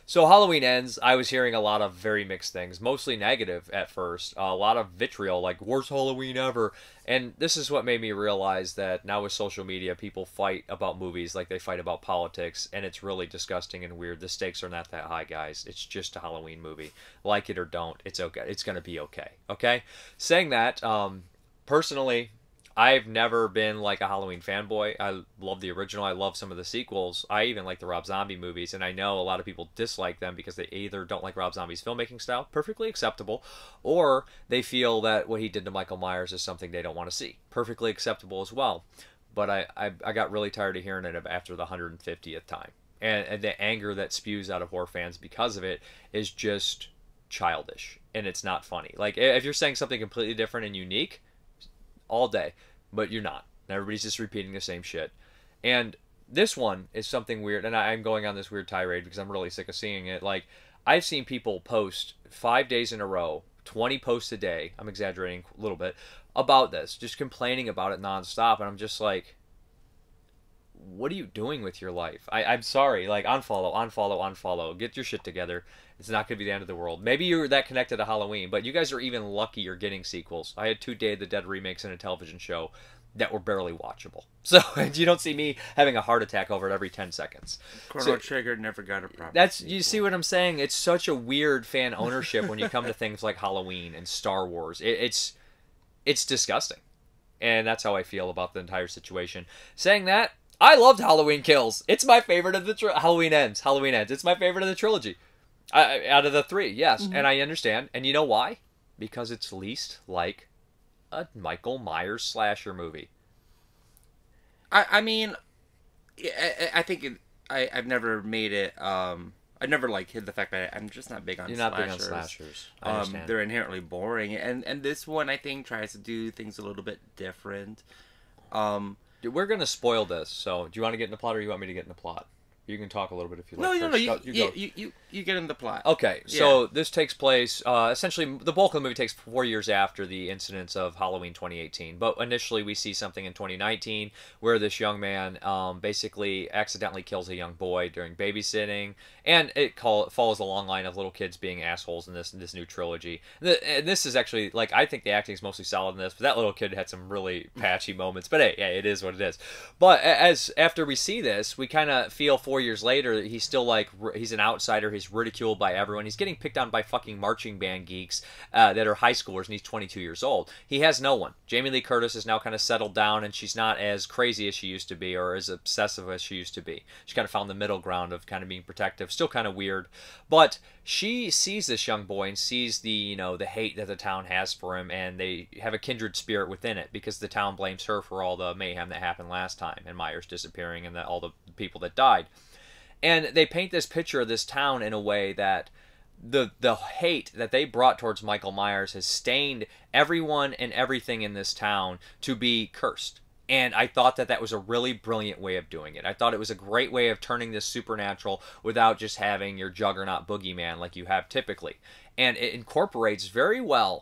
So Halloween Ends, I was hearing a lot of very mixed things, mostly negative at first. Uh, a lot of vitriol, like, worst Halloween ever. And this is what made me realize that now with social media, people fight about movies like they fight about politics, and it's really disgusting and weird. The stakes are not that high, guys. It's just a Halloween movie. Like it or don't, it's okay. It's going to be okay. Okay? Saying that, um, personally, I've never been like a Halloween fanboy. I love the original. I love some of the sequels. I even like the Rob Zombie movies, and I know a lot of people dislike them because they either don't like Rob Zombie's filmmaking style, perfectly acceptable, or they feel that what he did to Michael Myers is something they don't want to see, perfectly acceptable as well. But I, I, I got really tired of hearing it after the one hundred fiftieth time. And, and the anger that spews out of horror fans because of it is just childish, and it's not funny. Like, if you're saying something completely different and unique, all day, but you're not. Everybody's just repeating the same shit. And this one is something weird, and I'm going on this weird tirade because I'm really sick of seeing it. Like, I've seen people post five days in a row, twenty posts a day, I'm exaggerating a little bit, about this, just complaining about it nonstop, and I'm just like, what are you doing with your life? I, I'm sorry, like, unfollow, unfollow, unfollow, get your shit together. It's not going to be the end of the world. Maybe you're that connected to Halloween, but you guys are even lucky you're getting sequels. I had two Day of the Dead remakes and a television show that were barely watchable. So you don't see me having a heart attack over it every ten seconds. Chrono so, Trigger never got a proper That's sequel. You see what I'm saying? It's such a weird fan ownership when you come to things like Halloween and Star Wars. It, it's it's disgusting. And that's how I feel about the entire situation. Saying that, I loved Halloween Kills. It's my favorite of the tri- Halloween Ends. Halloween Ends. It's my favorite of the trilogy. I, out of the three, yes. Mm-hmm. And I understand. And you know why? Because it's least like a Michael Myers slasher movie. I, I mean, I, I think it, I, I've never made it... Um, I never like hid the fact that I'm just not big on You're slashers. not big on slashers. I um, understand. They're inherently boring. And, and this one, I think, tries to do things a little bit different. Um... Dude, we're going to spoil this, so do you want to get in the plot or you want me to get in the plot? You can talk a little bit if you like. No, no, first. no, you, go, you, you, go. you, you, you get in the plot. Okay, so yeah. This takes place, uh, essentially, the bulk of the movie takes four years after the incidents of Halloween twenty eighteen. But initially, we see something in twenty nineteen where this young man um, basically accidentally kills a young boy during babysitting. And it call, follows a long line of little kids being assholes in this in this new trilogy. And this is actually, like, I think the acting is mostly solid in this, but that little kid had some really patchy moments. But hey, yeah, it is what it is. But as after we see this, we kind of feel four years later that he's still, like, he's an outsider, he's ridiculed by everyone, he's getting picked on by fucking marching band geeks uh, that are high schoolers, and he's twenty-two years old. He has no one. Jamie Lee Curtis is now kind of settled down, and she's not as crazy as she used to be, or as obsessive as she used to be. She kind of found the middle ground of kind of being protective, still kind of weird, but she sees this young boy and sees the, you know, the hate that the town has for him, and they have a kindred spirit within it, because the town blames her for all the mayhem that happened last time, and Myers disappearing, and the, all the people that died. And they paint this picture of this town in a way that the the hate that they brought towards Michael Myers has stained everyone and everything in this town to be cursed. And I thought that that was a really brilliant way of doing it. I thought it was a great way of turning this supernatural without just having your juggernaut boogeyman like you have typically. And it incorporates very well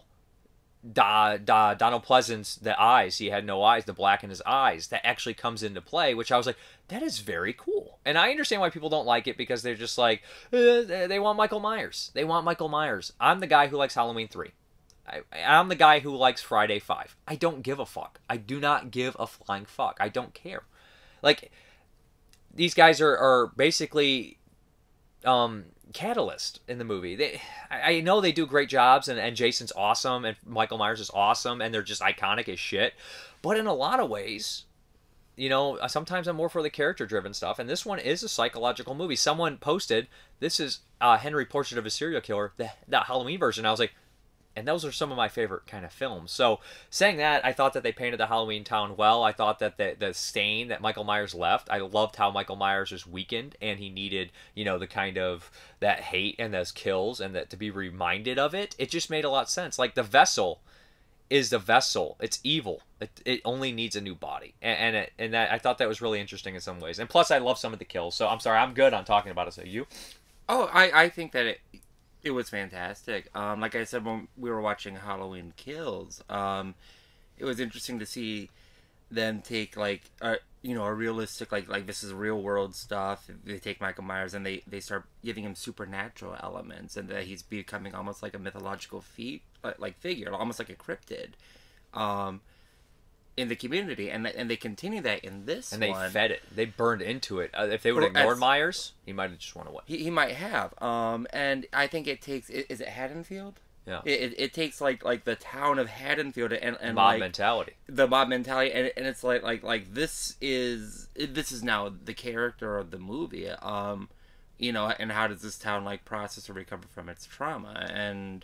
Da, da, Donald Pleasant's, the eyes, he had no eyes, the black in his eyes, that actually comes into play, which I was like, that is very cool. And I understand why people don't like it, because they're just like, eh, they want Michael Myers. They want Michael Myers. I'm the guy who likes Halloween three. I, I'm the guy who likes Friday five. I don't give a fuck. I do not give a flying fuck. I don't care. Like, these guys are, are basically... um. catalyst in the movie. They, I know they do great jobs, and, and Jason's awesome, and Michael Myers is awesome, and they're just iconic as shit. But in a lot of ways, you know, sometimes I'm more for the character-driven stuff, and this one is a psychological movie. Someone posted, this is uh, Henry Portrait of a Serial Killer, the, that Halloween version. I was like, and those are some of my favorite kind of films. So, saying that, I thought that they painted the Halloween town well. I thought that the, the stain that Michael Myers left, I loved how Michael Myers was weakened, and he needed, you know, the kind of, that hate and those kills, and that to be reminded of it. It just made a lot of sense. Like, the vessel is the vessel. It's evil. It, it only needs a new body. And and, it, and that, I thought that was really interesting in some ways. And plus, I love some of the kills. So, I'm sorry, I'm good on talking about it. So, you? Oh, I, I think that it... It was fantastic. Um, like I said, when we were watching Halloween Kills, um, it was interesting to see them take, like, uh, you know, a realistic, like like this is real world stuff. They take Michael Myers and they they start giving him supernatural elements, and that he's becoming almost like a mythological feat, like, like figure, almost like a cryptid, um, in the community, and and they continue that in this and they one. fed it. They burned into it. Uh, if they would have ignored Myers, he might have just run away. He, he might have, um, and I think it takes. Is it Haddonfield? Yeah. It, it, it takes like like the town of Haddonfield and and mob like, mentality. The mob mentality, and, and it's like like like this is this is now the character of the movie, um, you know, and how does this town like process or recover from its trauma? And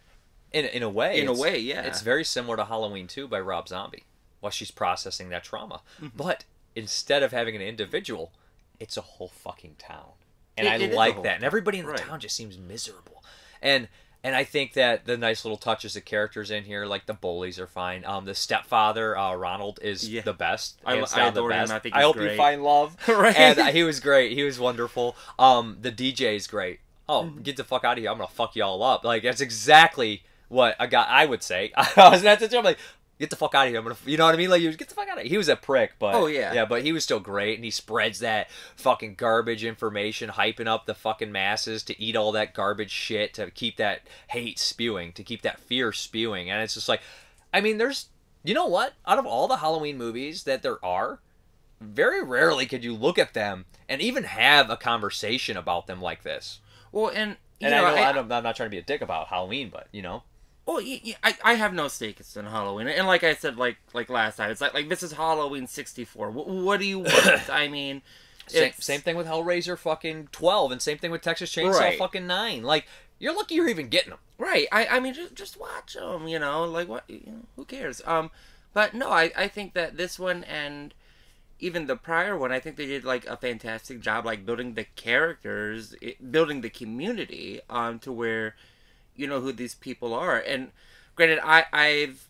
in in a way, in a way, yeah, it's very similar to Halloween two by Rob Zombie, while she's processing that trauma. Mm-hmm. But instead of having an individual, it's a whole fucking town, and it, I it like that. And everybody in the right. town just seems miserable, and. And I think that the nice little touches of characters in here, like the bullies, are fine. Um, the stepfather, uh, Ronald, is yeah. the best. I, I adore him. I think he's I hope great. you find love. Right. And uh, he was great. He was wonderful. Um, the D J is great. Oh, mm-hmm. get the fuck out of here! I'm gonna fuck you all up. Like that's exactly what a guy I would say. I was not I'm like. Get the fuck out of here! I'm gonna, you know what I mean? Like, get the fuck out of here. He was a prick, but oh yeah, yeah, but he was still great, and he spreads that fucking garbage information, hyping up the fucking masses to eat all that garbage shit, to keep that hate spewing, to keep that fear spewing, and it's just like, I mean, there's, you know what? Out of all the Halloween movies that there are, very rarely could you look at them and even have a conversation about them like this. Well, and you and know, I know I, I'm not trying to be a dick about Halloween, but you know. Oh, yeah, I, I have no stakes in Halloween, and like I said, like like last time, it's like like this is Halloween sixty-four. What, what do you want? I mean, same, same thing with Hellraiser fucking twelve, and same thing with Texas Chainsaw right. fucking nine. Like, you're lucky you're even getting them. Right. I I mean, just just watch them. You know, like what? You know, who cares? Um, but no, I I think that this one and even the prior one, I think they did like a fantastic job, like building the characters, it, building the community, um, to where. You know who these people are, and granted, I I've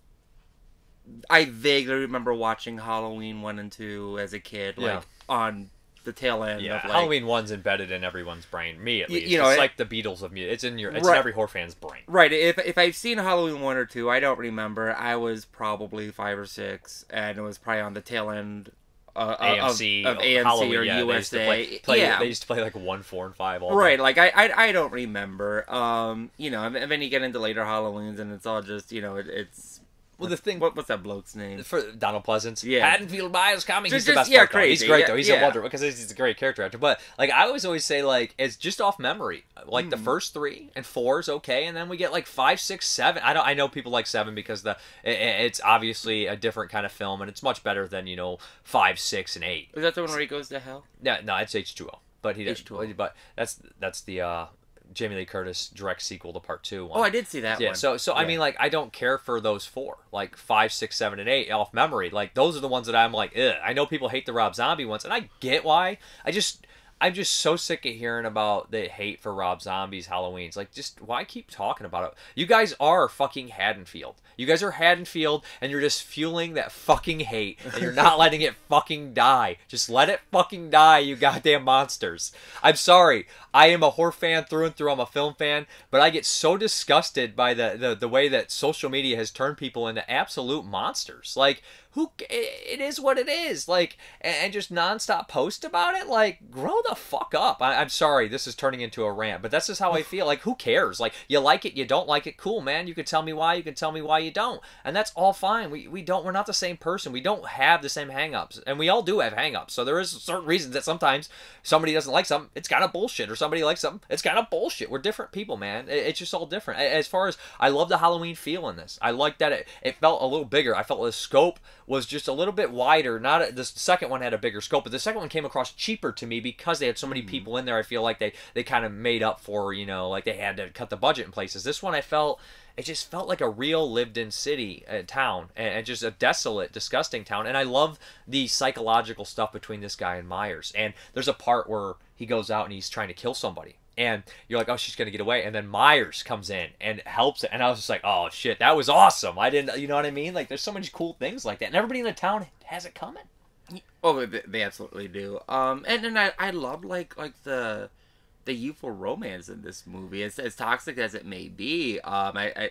I vaguely remember watching Halloween one and two as a kid, like yeah. on the tail end. Yeah, of, like, Halloween one's embedded in everyone's brain. Me at least. You know, it's it, like the Beatles of music. It's in your. It's right, in every horror fan's brain. Right. If if I've seen Halloween one or two, I don't remember. I was probably five or six, and it was probably on the tail end. Uh, A M C, of, of A M C Halloween, or yeah, U S A. They used, play, play, yeah. they used to play like one, four, and five. All right, day. like I, I, I don't remember. Um, you know, and then you get into later Halloweens, and it's all just, you know, it, it's. Well, the thing, what, what's that bloke's name? For Donald Pleasance, yeah, Haddonfield Myers coming. He's just, the best. Yeah, part, crazy. He's great yeah, though. He's yeah. a wonder because he's a great character actor. But like I always always say, like it's just off memory. Like mm. the first three and four is okay, and then we get like five, six, seven. I don't. I know people like seven because the it, it's obviously a different kind of film, and it's much better than you know five, six, and eight. Is that the one where he goes to hell? No, no, it's H two O. But he H two O. But that's that's the. uh Jamie Lee Curtis direct sequel to part two. One. Oh, I did see that yeah, one. So, so yeah. I mean, like, I don't care for those four, like five, six, seven, and eight off memory. Like, those are the ones that I'm like, ugh. I know people hate the Rob Zombie ones, and I get why. I just, I'm just so sick of hearing about the hate for Rob Zombie's Halloweens. Like, just why keep talking about it? You guys are fucking Haddonfield. You guys are Haddonfield, and you're just fueling that fucking hate, and you're not letting it fucking die. Just let it fucking die, you goddamn monsters. I'm sorry. I am a horror fan through and through. I'm a film fan, but I get so disgusted by the, the, the way that social media has turned people into absolute monsters. Like, who? It is what it is. Like, and just nonstop post about it. Like, grow the fuck up. I, I'm sorry, this is turning into a rant, but that's just how I feel. Like, who cares? Like, you like it, you don't like it, cool, man. You can tell me why. You can tell me why you don't, and that's all fine. We we don't. We're not the same person. We don't have the same hangups, and we all do have hangups. So there is certain reasons that sometimes somebody doesn't like something. It's kind of bullshit, or somebody likes something. It's kind of bullshit. We're different people, man. It, it's just all different. As far as I love the Halloween feel in this. I like that it it felt a little bigger. I felt the scope was just a little bit wider. Not a, the second one had a bigger scope, but the second one came across cheaper to me because they had so many mm-hmm. people in there. I feel like they they kind of made up for, you know, like they had to cut the budget in places. This one I felt. It just felt like a real lived-in city, uh, town, and, and just a desolate, disgusting town. And I love the psychological stuff between this guy and Myers. And there's a part where he goes out and he's trying to kill somebody. And you're like, oh, she's going to get away. And then Myers comes in and helps it. And I was just like, oh, shit, that was awesome. I didn't, you know what I mean? Like, there's so many cool things like that. And everybody in the town has it coming. Oh, they absolutely do. Um, and then I, I love, like, like the... the youthful romance in this movie, as, as toxic as it may be, um, I, I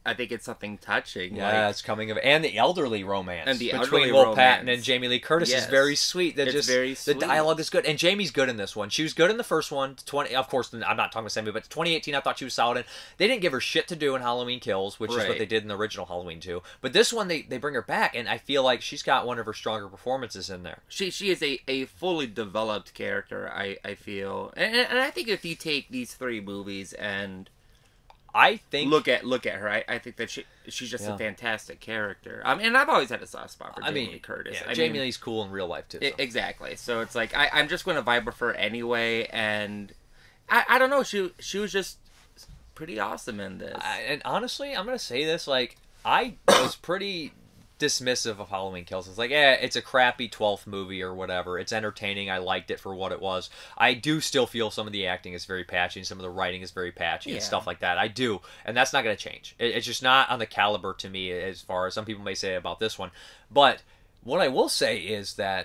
I think it's something touching. Yeah, like, it's coming of and the elderly romance And the between elderly Will Patton romance. and Jamie Lee Curtis Yes. is very sweet. That It's just very the sweet. dialogue is good, and Jamie's good in this one. She was good in the first one. Twenty, of course, I'm not talking about Sammy, but twenty eighteen, I thought she was solid in. They didn't give her shit to do in Halloween Kills, which is what Right. they did in the original Halloween two. But this one, they they bring her back, and I feel like she's got one of her stronger performances in there. She she is a, a fully developed character. I I feel, and and I think if you take these three movies and I think look at look at her, I, I think that she she's just Yeah. a fantastic character. Um, and I've always had a soft spot for I Jamie mean, Lee Curtis. yeah, I Jamie mean, Lee's cool in real life too. I- so. exactly. So it's like I I'm just going to vibe with her anyway, and I I don't know. She she was just pretty awesome in this. I, and honestly, I'm gonna say this: like, I was pretty dismissive of Halloween Kills. It's like, eh, it's a crappy twelfth movie or whatever. It's entertaining. I liked it for what it was. I do still feel some of the acting is very patchy, and some of the writing is very patchy and Yeah. stuff like that. I do, and that's not gonna change. It, it's just not on the caliber to me as far as some people may say about this one. But what I will say is that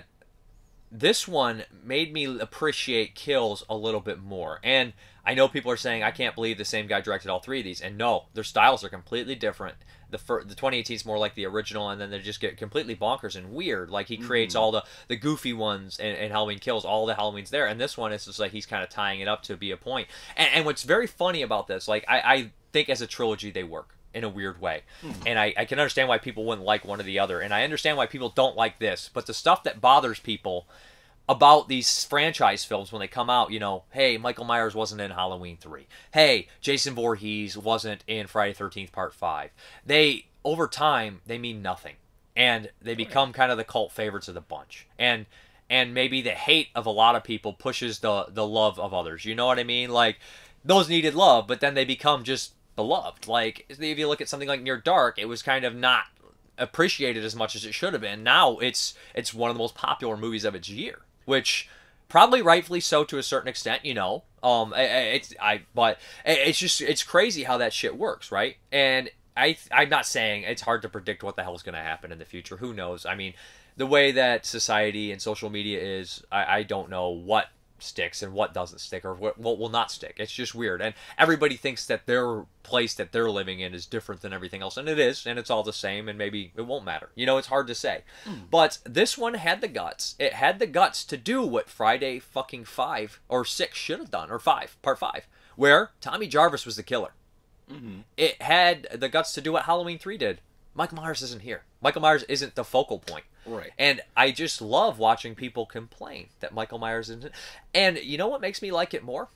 this one made me appreciate Kills a little bit more. And I know people are saying, I can't believe the same guy directed all three of these. And no, their styles are completely different. The fir- the twenty eighteen is more like the original, and then they just get completely bonkers and weird. Like, he creates all the, the goofy ones in, in Halloween Kills, all the Halloweens there. And this one, it's just like he's kind of tying it up to be a point. And, and what's very funny about this, like, I, I think as a trilogy they work in a weird way. And I, I can understand why people wouldn't like one or the other. And I understand why people don't like this. But the stuff that bothers people about these franchise films when they come out, you know, hey, Michael Myers wasn't in Halloween three. Hey, Jason Voorhees wasn't in Friday the thirteenth Part five. They, over time, they mean nothing. And they become kind of the cult favorites of the bunch. And and maybe the hate of a lot of people pushes the, the love of others. You know what I mean? Like, those needed love, but then they become just beloved. Like, if you look at something like Near Dark, it was kind of not appreciated as much as it should have been. Now it's it's one of the most popular movies of its year, which probably rightfully so to a certain extent, you know. Um, I- I- it's I, but it's just it's crazy how that shit works, right? And I I'm not saying it's hard to predict what the hell's going to happen in the future. Who knows? I mean, the way that society and social media is, I, I don't know what sticks and what doesn't stick or what, what will not stick. It's just weird, and everybody thinks that their place that they're living in is different than everything else, and it is, and it's all the same, and maybe it won't matter. You know, it's hard to say. But this one had the guts. It had the guts to do what Friday fucking five or six should have done, or five, part five, where Tommy Jarvis was the killer. Mm-hmm. It had the guts to do what Halloween three did. Michael Myers isn't here. Michael Myers isn't the focal point. Right. And I just love watching people complain that Michael Myers isn't. And you know what makes me like it more?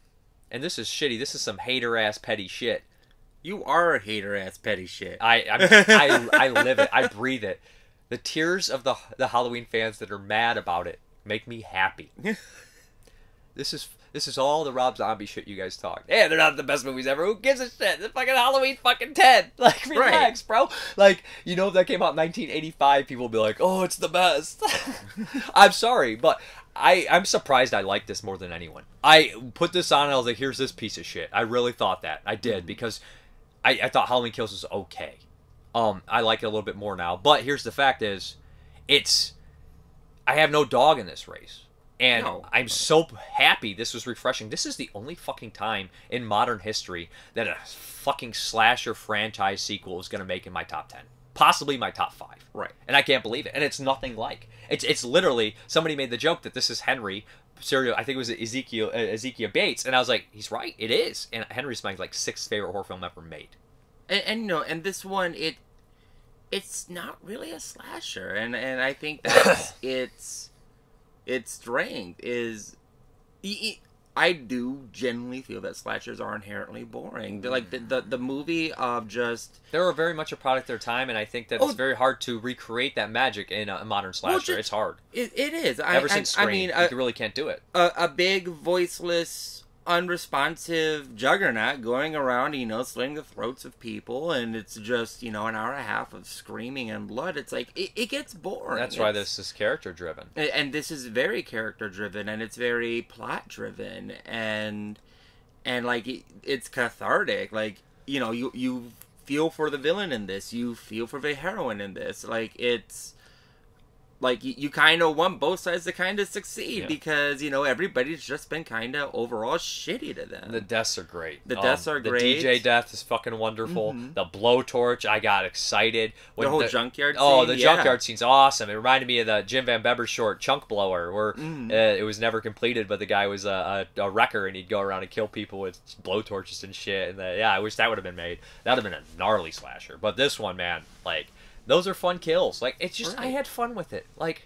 And this is shitty. This is some hater-ass petty shit. You are a hater-ass petty shit. I I'm, I I live it. I breathe it. The tears of the the Halloween fans that are mad about it make me happy. This is this is all the Rob Zombie shit you guys talk. Yeah, they're not the best movies ever. Who gives a shit? They're fucking Halloween fucking ten. Like, relax, bro. Like, you know, if that came out in nineteen eighty-five, people would be like, oh, it's the best. I'm sorry, but I, I'm surprised I like this more than anyone. I put this on and I was like, here's this piece of shit. I really thought that. I did, because I, I thought Halloween Kills was okay. Um, I like it a little bit more now. But here's the fact is, it's... I have no dog in this race. And No. I'm so happy this was refreshing. This is the only fucking time in modern history that a fucking slasher franchise sequel is going to make in my top ten. Possibly my top five. Right. And I can't believe it. And it's nothing like. It's it's literally, somebody made the joke that this is Henry, serial, I think it was Ezekiel, uh, Ezekiel Bates. And I was like, he's right. It is. And Henry's my like sixth favorite horror film ever made. And, and you know, and this one, it it's not really a slasher, and and I think that's its its strength is. e- e- I do genuinely feel that slashers are inherently boring. They're like the, the the movie of just They were very much a product of their time, and I think that it's Oh. very hard to recreate that magic in a modern slasher. just- it's hard. it, it is. I, Ever I, since I Scream, mean, uh, you really can't do it. a, a big voiceless, unresponsive juggernaut going around, you know, slitting the throats of people, and it's just, you know, an hour and a half of screaming and blood. It's like, it, it gets boring. That's why It's- this is character driven. and- and this is very character driven, and it's very plot driven, and and like it, it's cathartic. Like, you know, you you feel for the villain in this, you feel for the heroine in this. Like, it's like you, you kind of want both sides to kind of succeed Yeah. because you know everybody's just been kind of overall shitty to them. The deaths are great. The deaths are the great. D J death is fucking wonderful. Mhm. The blowtorch, I got excited. The whole junkyard Oh, scene, the yeah. junkyard scene's awesome. It reminded me of the Jim Van Beber short Chunk Blower, where Mhm. uh, it was never completed, but the guy was a, a, a wrecker and he'd go around and kill people with blowtorches and shit. And the, yeah, I wish that would have been made. That would have been a gnarly slasher. But this one, man, like, those are fun kills. Like, it's just, I Right. had fun with it. Like,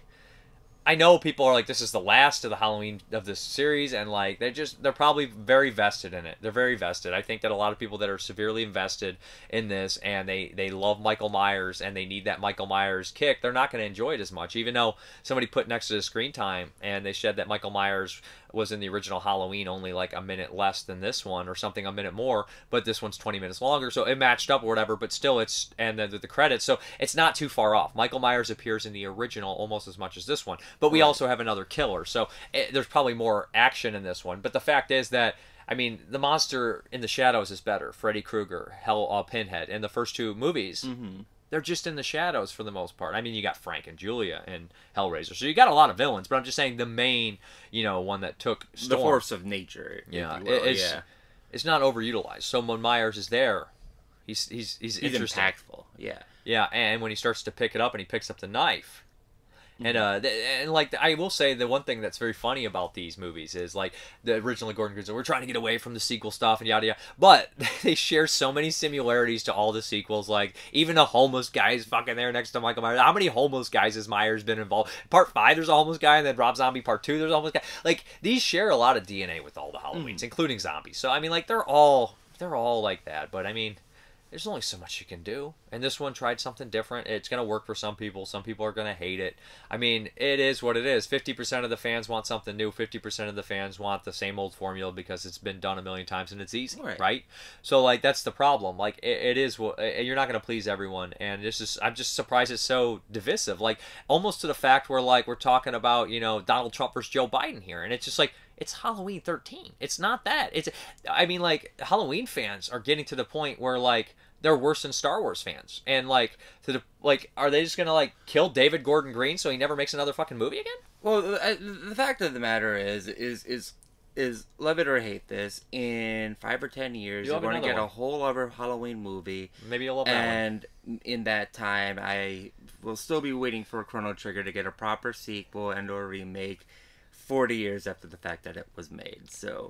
I know people are like, this is the last of the Halloween of this series, and like they're just they're probably very vested in it. They're very vested. I think that a lot of people that are severely invested in this and they they love Michael Myers and they need that Michael Myers kick, they're not going to enjoy it as much. Even though somebody put next to the screen time and they said that Michael Myers was in the original Halloween only like a minute less than this one or something, a minute more, but this one's twenty minutes longer, so it matched up or whatever. But still, it's and the, the credits, so it's not too far off. Michael Myers appears in the original almost as much as this one, but we Right. also have another killer, so it, there's probably more action in this one. But the fact is that, I mean, the monster in the shadows is better. Freddy Krueger, Hell, uh, Pinhead, in the first two movies, Mhm. they're just in the shadows for the most part. I mean, you got Frank and Julia in Hellraiser, so you got a lot of villains. But I'm just saying the main, you know, one that took The Storm, force of nature. if yeah, you will, it- it's yeah. it's not overutilized. So when Myers is there, he's he's he's, He's interesting. impactful. Yeah. Yeah, and when he starts to pick it up and he picks up the knife. Mm-hmm. And uh, th- and like I will say, the one thing that's very funny about these movies is like the original Gordon Green said, we're trying to get away from the sequel stuff and yada yada, but they share so many similarities to all the sequels. Like even a homeless guy is fucking there next to Michael Myers. How many homeless guys has Myers been involved? Part five, there's a homeless guy, and then Rob Zombie Part two, there's a homeless guy. Like these share a lot of D N A with all the Halloweens, Mm. including zombies. So I mean, like they're all they're all like that. But I mean, there's only so much you can do. And this one tried something different. It's going to work for some people. Some people are going to hate it. I mean, it is what it is. fifty percent of the fans want something new. fifty percent of the fans want the same old formula because it's been done a million times and it's easy, right? Right. So, like, that's the problem. Like, it, it is what... You're not going to please everyone. And this is... I'm just surprised it's so divisive. Like, almost to the fact where, like, we're talking about, you know, Donald Trump versus Joe Biden here. And it's just like... It's Halloween thirteen. It's not that. It's... I mean, like, Halloween fans are getting to the point where, like... They're worse than Star Wars fans, and like to the like, are they just gonna like kill David Gordon Green so he never makes another fucking movie again? Well, uh, the fact of the matter is, is, is, is love it or hate this. In five or ten years, You'll you're have going to another get one. a whole other Halloween movie, Maybe you'll love that one. and in that time, I will still be waiting for Chrono Trigger to get a proper sequel and/or remake. Forty years after the fact that it was made, so.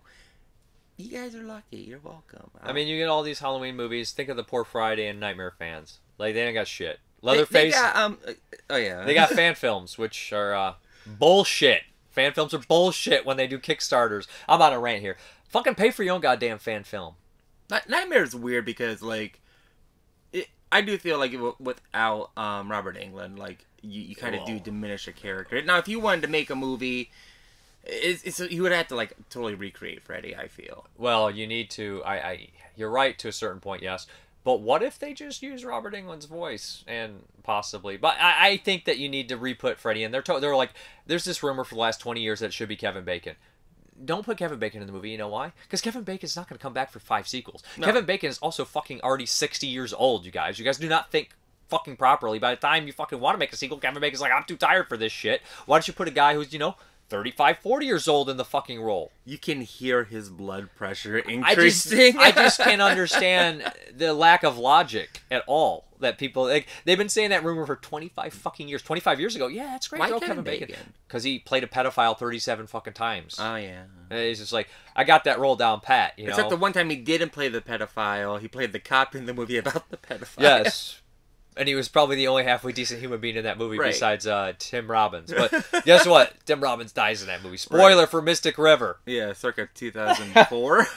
You guys are lucky. You're welcome. I mean, you get all these Halloween movies. Think of the Poor Friday and Nightmare fans. Like they ain't got shit. They- Leatherface. They, got, um. uh, Oh yeah. They got fan films, which are uh, bullshit. Fan films are bullshit when they do Kickstarters. I'm on a rant here. Fucking pay for your own goddamn fan film. Night- Nightmare is weird because like, it, I do feel like it, w- without um Robert Englund, like you, you kind of do Whoa. diminish a character. Now, if you wanted to make a movie, it's, it's you would have to like totally recreate Freddy. I feel. Well, you need to. I, I. You're right to a certain point, yes. But what if they just use Robert Englund's voice and possibly? But I, I think that you need to re-put Freddy in. They're to, they're like, there's this rumor for the last twenty years that it should be Kevin Bacon. Don't put Kevin Bacon in the movie. You know why? Because Kevin Bacon's not going to come back for five sequels. No. Kevin Bacon is also fucking already sixty years old. You guys, you guys do not think fucking properly. By the time you fucking want to make a sequel, Kevin Bacon's like, I'm too tired for this shit. Why don't you put a guy who's, you know, thirty-five, forty years old in the fucking role? You can hear his blood pressure I just, increasing. I just can't understand the lack of logic at all that people like. They've been saying that rumor for twenty-five fucking years. twenty-five years ago, yeah, that's great. Why Throw Kevin Kevin Bacon Bacon? because he played a pedophile thirty-seven fucking times. Oh yeah. And it's just like I got that roll down pat. You Except know, the one time he didn't play the pedophile, he played the cop in the movie about the pedophile. yes. And he was probably the only halfway decent human being in that movie Right. besides uh, Tim Robbins. But guess what? Tim Robbins dies in that movie. Spoiler Right. for Mystic River. Yeah, circa two thousand four.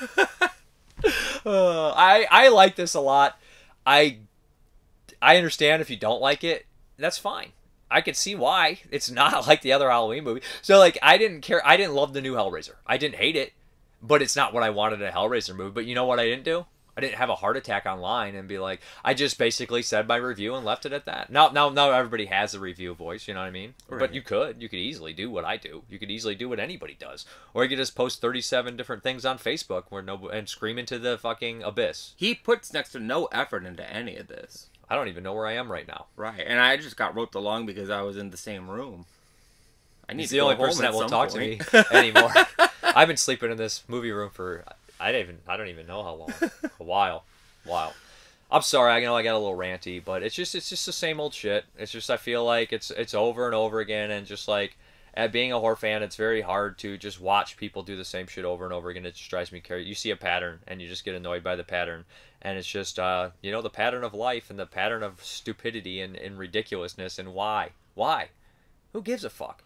Uh, I I like this a lot. I I understand if you don't like it, that's fine. I can see why it's not like the other Halloween movie. So like I didn't care. I didn't love the new Hellraiser. I didn't hate it, but it's not what I wanted in a Hellraiser movie. But you know what I didn't do? I didn't have a heart attack online and be like, I just basically said my review and left it at that. Now, now, now everybody has a review voice, you know what I mean? Right. But you could, you could easily do what I do. You could easily do what anybody does, or you could just post thirty-seven different things on Facebook where no and scream into the fucking abyss. He puts next to no effort into any of this. I don't even know where I am right now. Right, and I just got roped along because I was in the same room. I need He's to the go only home person at that will some talk point. to me anymore. I've been sleeping in this movie room for I don't even I don't even know how long. A while, while. I'm sorry. I know I got a little ranty, but it's just it's just the same old shit. It's just I feel like it's it's over and over again, and just like at being a horror fan, it's very hard to just watch people do the same shit over and over again. It just drives me crazy. You see a pattern, and you just get annoyed by the pattern, and it's just uh you know the pattern of life and the pattern of stupidity and, and ridiculousness. And why why who gives a fuck?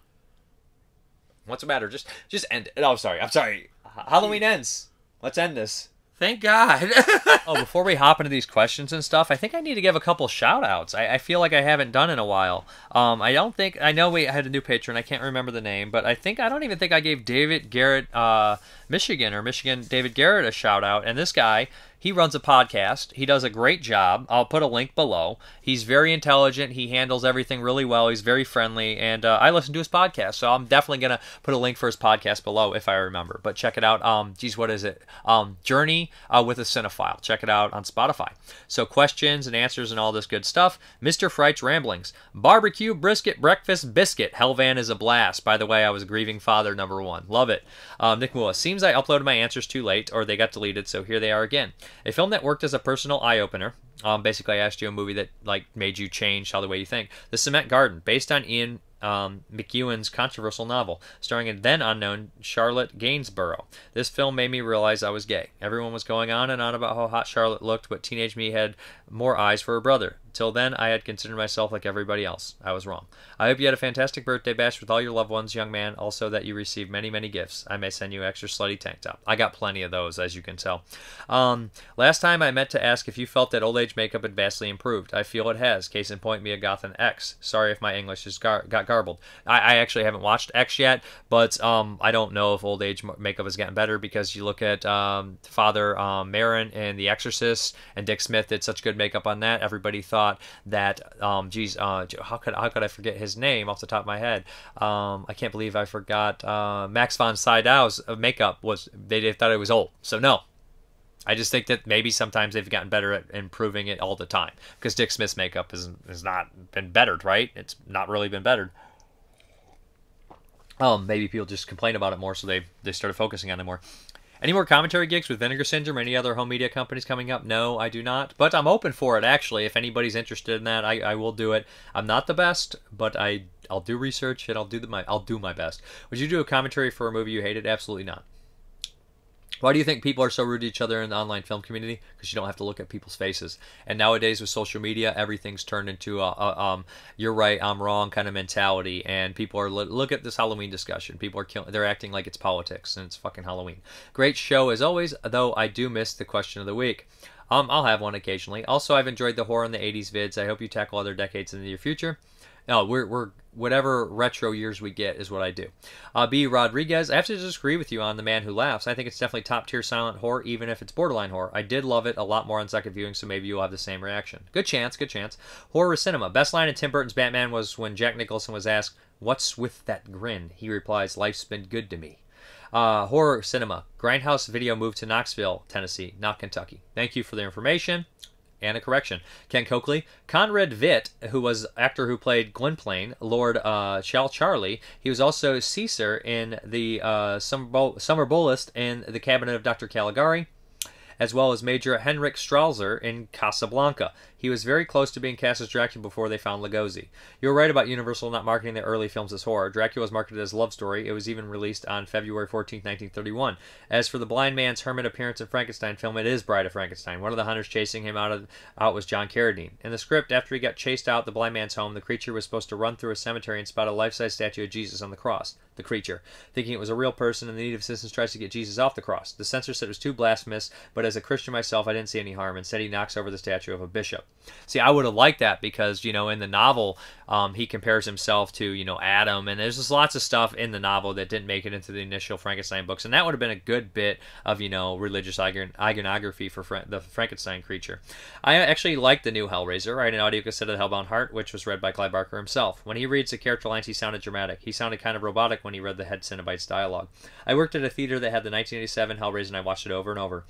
What's the matter? Just just end it. Oh, I'm sorry. I'm sorry. Halloween ends. Let's end this. Thank God. Oh, before we hop into these questions and stuff, I think I need to give a couple shout outs. I, I feel like I haven't done in a while. Um, I don't think, I know we had a new patron, I can't remember the name, but I think, I don't even think I gave David Garrett, uh, Michigan, or Michigan David Garrett a shout out. And this guy, he runs a podcast. He does a great job. I'll put a link below. He's very intelligent. He handles everything really well. He's very friendly. And uh, I listen to his podcast, so I'm definitely going to put a link for his podcast below if I remember. But check it out. Um, geez, what is it? Um, Journey uh, with a Cinephile. Check it out on Spotify. So questions and answers and all this good stuff. Mister Fright's Ramblings. Barbecue, brisket, breakfast, biscuit. Hellvan is a blast. By the way, I was a grieving father, number one. Love it. Um, Nick Mula. Seems I uploaded my answers too late, or they got deleted, so here they are again. A film that worked as a personal eye-opener. Um, basically, I asked you a movie that like made you change how the way you think. The Cement Garden, based on Ian um, McEwan's controversial novel, starring a then-unknown Charlotte Gainsborough. This film made me realize I was gay. Everyone was going on and on about how hot Charlotte looked, but teenage me had more eyes for her brother. Till then, I had considered myself like everybody else. I was wrong. I hope you had a fantastic birthday bash with all your loved ones, young man. Also, that you received many, many gifts. I may send you extra slutty tank top. I got plenty of those, as you can tell. Um, last time I meant to ask if you felt that old age makeup had vastly improved. I feel it has. Case in point, Mia Goth and X. Sorry if my English is gar- got garbled. I, I actually haven't watched X yet, but um, I don't know if old age makeup has gotten better, because you look at um, Father um, Marin in The Exorcist, and Dick Smith did such good makeup on that. Everybody thought that um geez uh how could how could I forget his name off the top of my head. um I can't believe I forgot uh Max von Sydow's makeup was they, they thought it was old. So no, I just think that maybe sometimes they've gotten better at improving it all the time, because Dick Smith's makeup has has not been bettered, right? It's not really been bettered. Um maybe people just complain about it more, so they they started focusing on it more. Any more commentary gigs with Vinegar Syndrome or any other home media companies coming up? No, I do not. But I'm open for it, actually. If anybody's interested in that, I, I will do it. I'm not the best, but I, I'll do research and I'll do, the, my, I'll do my best. Would you do a commentary for a movie you hated? Absolutely not. Why do you think people are so rude to each other in the online film community? Because you don't have to look at people's faces. And nowadays with social media, everything's turned into a, a um, you're right, I'm wrong kind of mentality. And people are, look at this Halloween discussion. People are killing, they're acting like it's politics and it's fucking Halloween. Great show as always, though I do miss the question of the week. Um, I'll have one occasionally. Also, I've enjoyed the horror in the eighties vids. I hope you tackle other decades in the near future. No, we're we're whatever retro years we get is what I do. Uh, B. Rodriguez, I have to disagree with you on The Man Who Laughs. I think it's definitely top tier silent horror, even if it's borderline horror. I did love it a lot more on second viewing, so maybe you'll have the same reaction. Good chance, good chance. Horror cinema. Best line in Tim Burton's Batman was when Jack Nicholson was asked, "What's with that grin?" He replies, "Life's been good to me." Uh, horror cinema. Grindhouse Video moved to Knoxville, Tennessee, not Kentucky. Thank you for the information. And a correction. Ken Coakley. Conrad Vitt, who was actor who played Gwynplaine, Lord uh, Chal Charlie. He was also Caesar in the uh, Summer Bolest in the Cabinet of Doctor Caligari, as well as Major Henrik Stralzer in Casablanca. He was very close to being cast as Dracula before they found Lugosi. You were right about Universal not marketing their early films as horror. Dracula was marketed as a love story. It was even released on February fourteenth, nineteen thirty-one. As for the blind man's hermit appearance in Frankenstein film, it is Bride of Frankenstein. One of the hunters chasing him out, of, out was John Carradine. In the script, after he got chased out the blind man's home, the creature was supposed to run through a cemetery and spot a life-size statue of Jesus on the cross. The creature, thinking it was a real person in the need of assistance, tries to get Jesus off the cross. The censor said it was too blasphemous, but as a Christian myself, I didn't see any harm. Instead, he knocks over the statue of a bishop. See, I would have liked that because, you know, in the novel, um, he compares himself to, you know, Adam, and there's just lots of stuff in the novel that didn't make it into the initial Frankenstein books, and that would have been a good bit of, you know, religious iconography for Fra- the Frankenstein creature. I actually liked the new Hellraiser. I had an audio cassette of The Hellbound Heart, which was read by Clive Barker himself. When he reads the character lines, he sounded dramatic. He sounded kind of robotic when he read the head Cenobites dialogue. I worked at a theater that had the nineteen eighty-seven Hellraiser, and I watched it over and over. The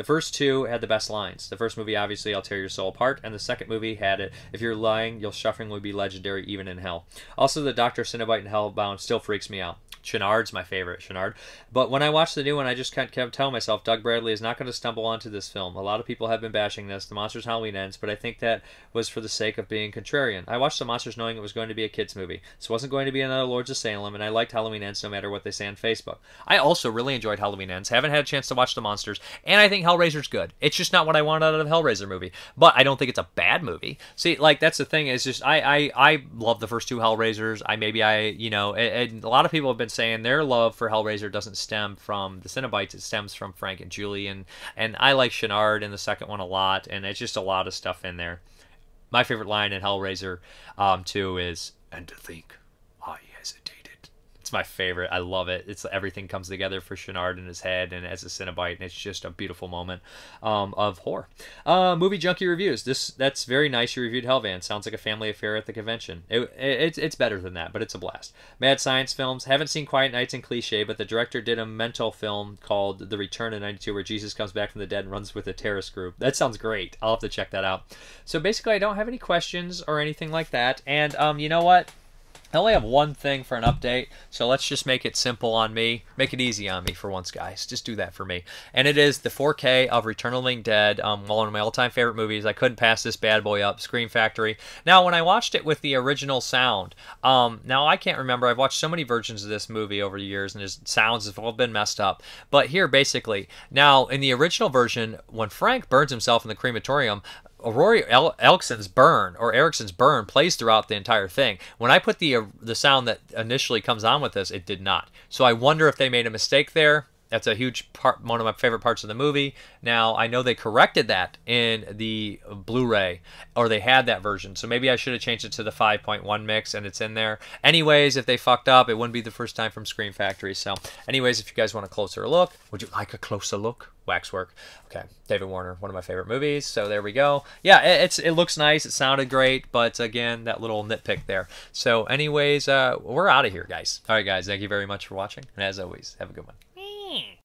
first two had the best lines. The first movie, obviously, I'll tear your soul apart, and the second movie had it, if you're lying, your suffering will be legendary even in hell. Also, the Doctor Cenobite in Hellbound still freaks me out. Chenard's my favorite, Chenard. But when I watched the new one, I just kept, kept telling myself, Doug Bradley is not going to stumble onto this film. A lot of people have been bashing this. The Monsters Halloween Ends, but I think that was for the sake of being contrarian. I watched The Monsters knowing it was going to be a kid's movie. This wasn't going to be another Lords of Salem, and I liked Halloween Ends no matter what they say on Facebook. I also really enjoyed Halloween Ends. Haven't had a chance to watch The Monsters, and I think Hellraiser's good. It's just not what I want out of a Hellraiser movie. But I don't think it's a bad movie. See, like, that's the thing, is just, I, I, I love the first two Hellraisers. I maybe I, you know, and, and a lot of people have been saying their love for Hellraiser doesn't stem from the Cenobites, it stems from Frank and Julie, and, and I like Chenard in the second one a lot, and it's just a lot of stuff in there. My favorite line in Hellraiser um, two is, and to think I hesitated. It's my favorite. I love it. It's everything comes together for Chenard in his head and as a Cenobite, and it's just a beautiful moment um, of horror. Uh, movie Junkie reviews. This that's very nice. You reviewed Hellvan. Sounds like a family affair at the convention. It, it, it's it's better than that, but it's a blast. Mad Science Films. Haven't seen Quiet Nights and Cliche, but the director did a mental film called The Return in ninety-two, where Jesus comes back from the dead and runs with a terrorist group. That sounds great. I'll have to check that out. So basically, I don't have any questions or anything like that. And um, you know what? I only have one thing for an update, so let's just make it simple on me. Make it easy on me for once, guys. Just do that for me. And it is the four K of Return of the Living Dead, um, one of my all-time favorite movies. I couldn't pass this bad boy up, Scream Factory. Now, when I watched it with the original sound, um, now I can't remember. I've watched so many versions of this movie over the years, and his sounds have all been messed up. But here, basically, now, in the original version, when Frank burns himself in the crematorium, Rory El- Elkson's burn, or Erickson's burn, plays throughout the entire thing. When I put the uh, the sound that initially comes on with this, it did not. So I wonder if they made a mistake there. That's a huge part, one of my favorite parts of the movie. Now, I know they corrected that in the Blu-ray, or they had that version, so maybe I should have changed it to the five point one mix, and it's in there. Anyways, if they fucked up, it wouldn't be the first time from Scream Factory. So, anyways, if you guys want a closer look, would you like a closer look? Waxwork. Okay, David Warner, one of my favorite movies, so there we go. Yeah, it, it's it looks nice, it sounded great, but again, that little nitpick there. So anyways, uh, we're out of here, guys. All right, guys, thank you very much for watching, and as always, have a good one.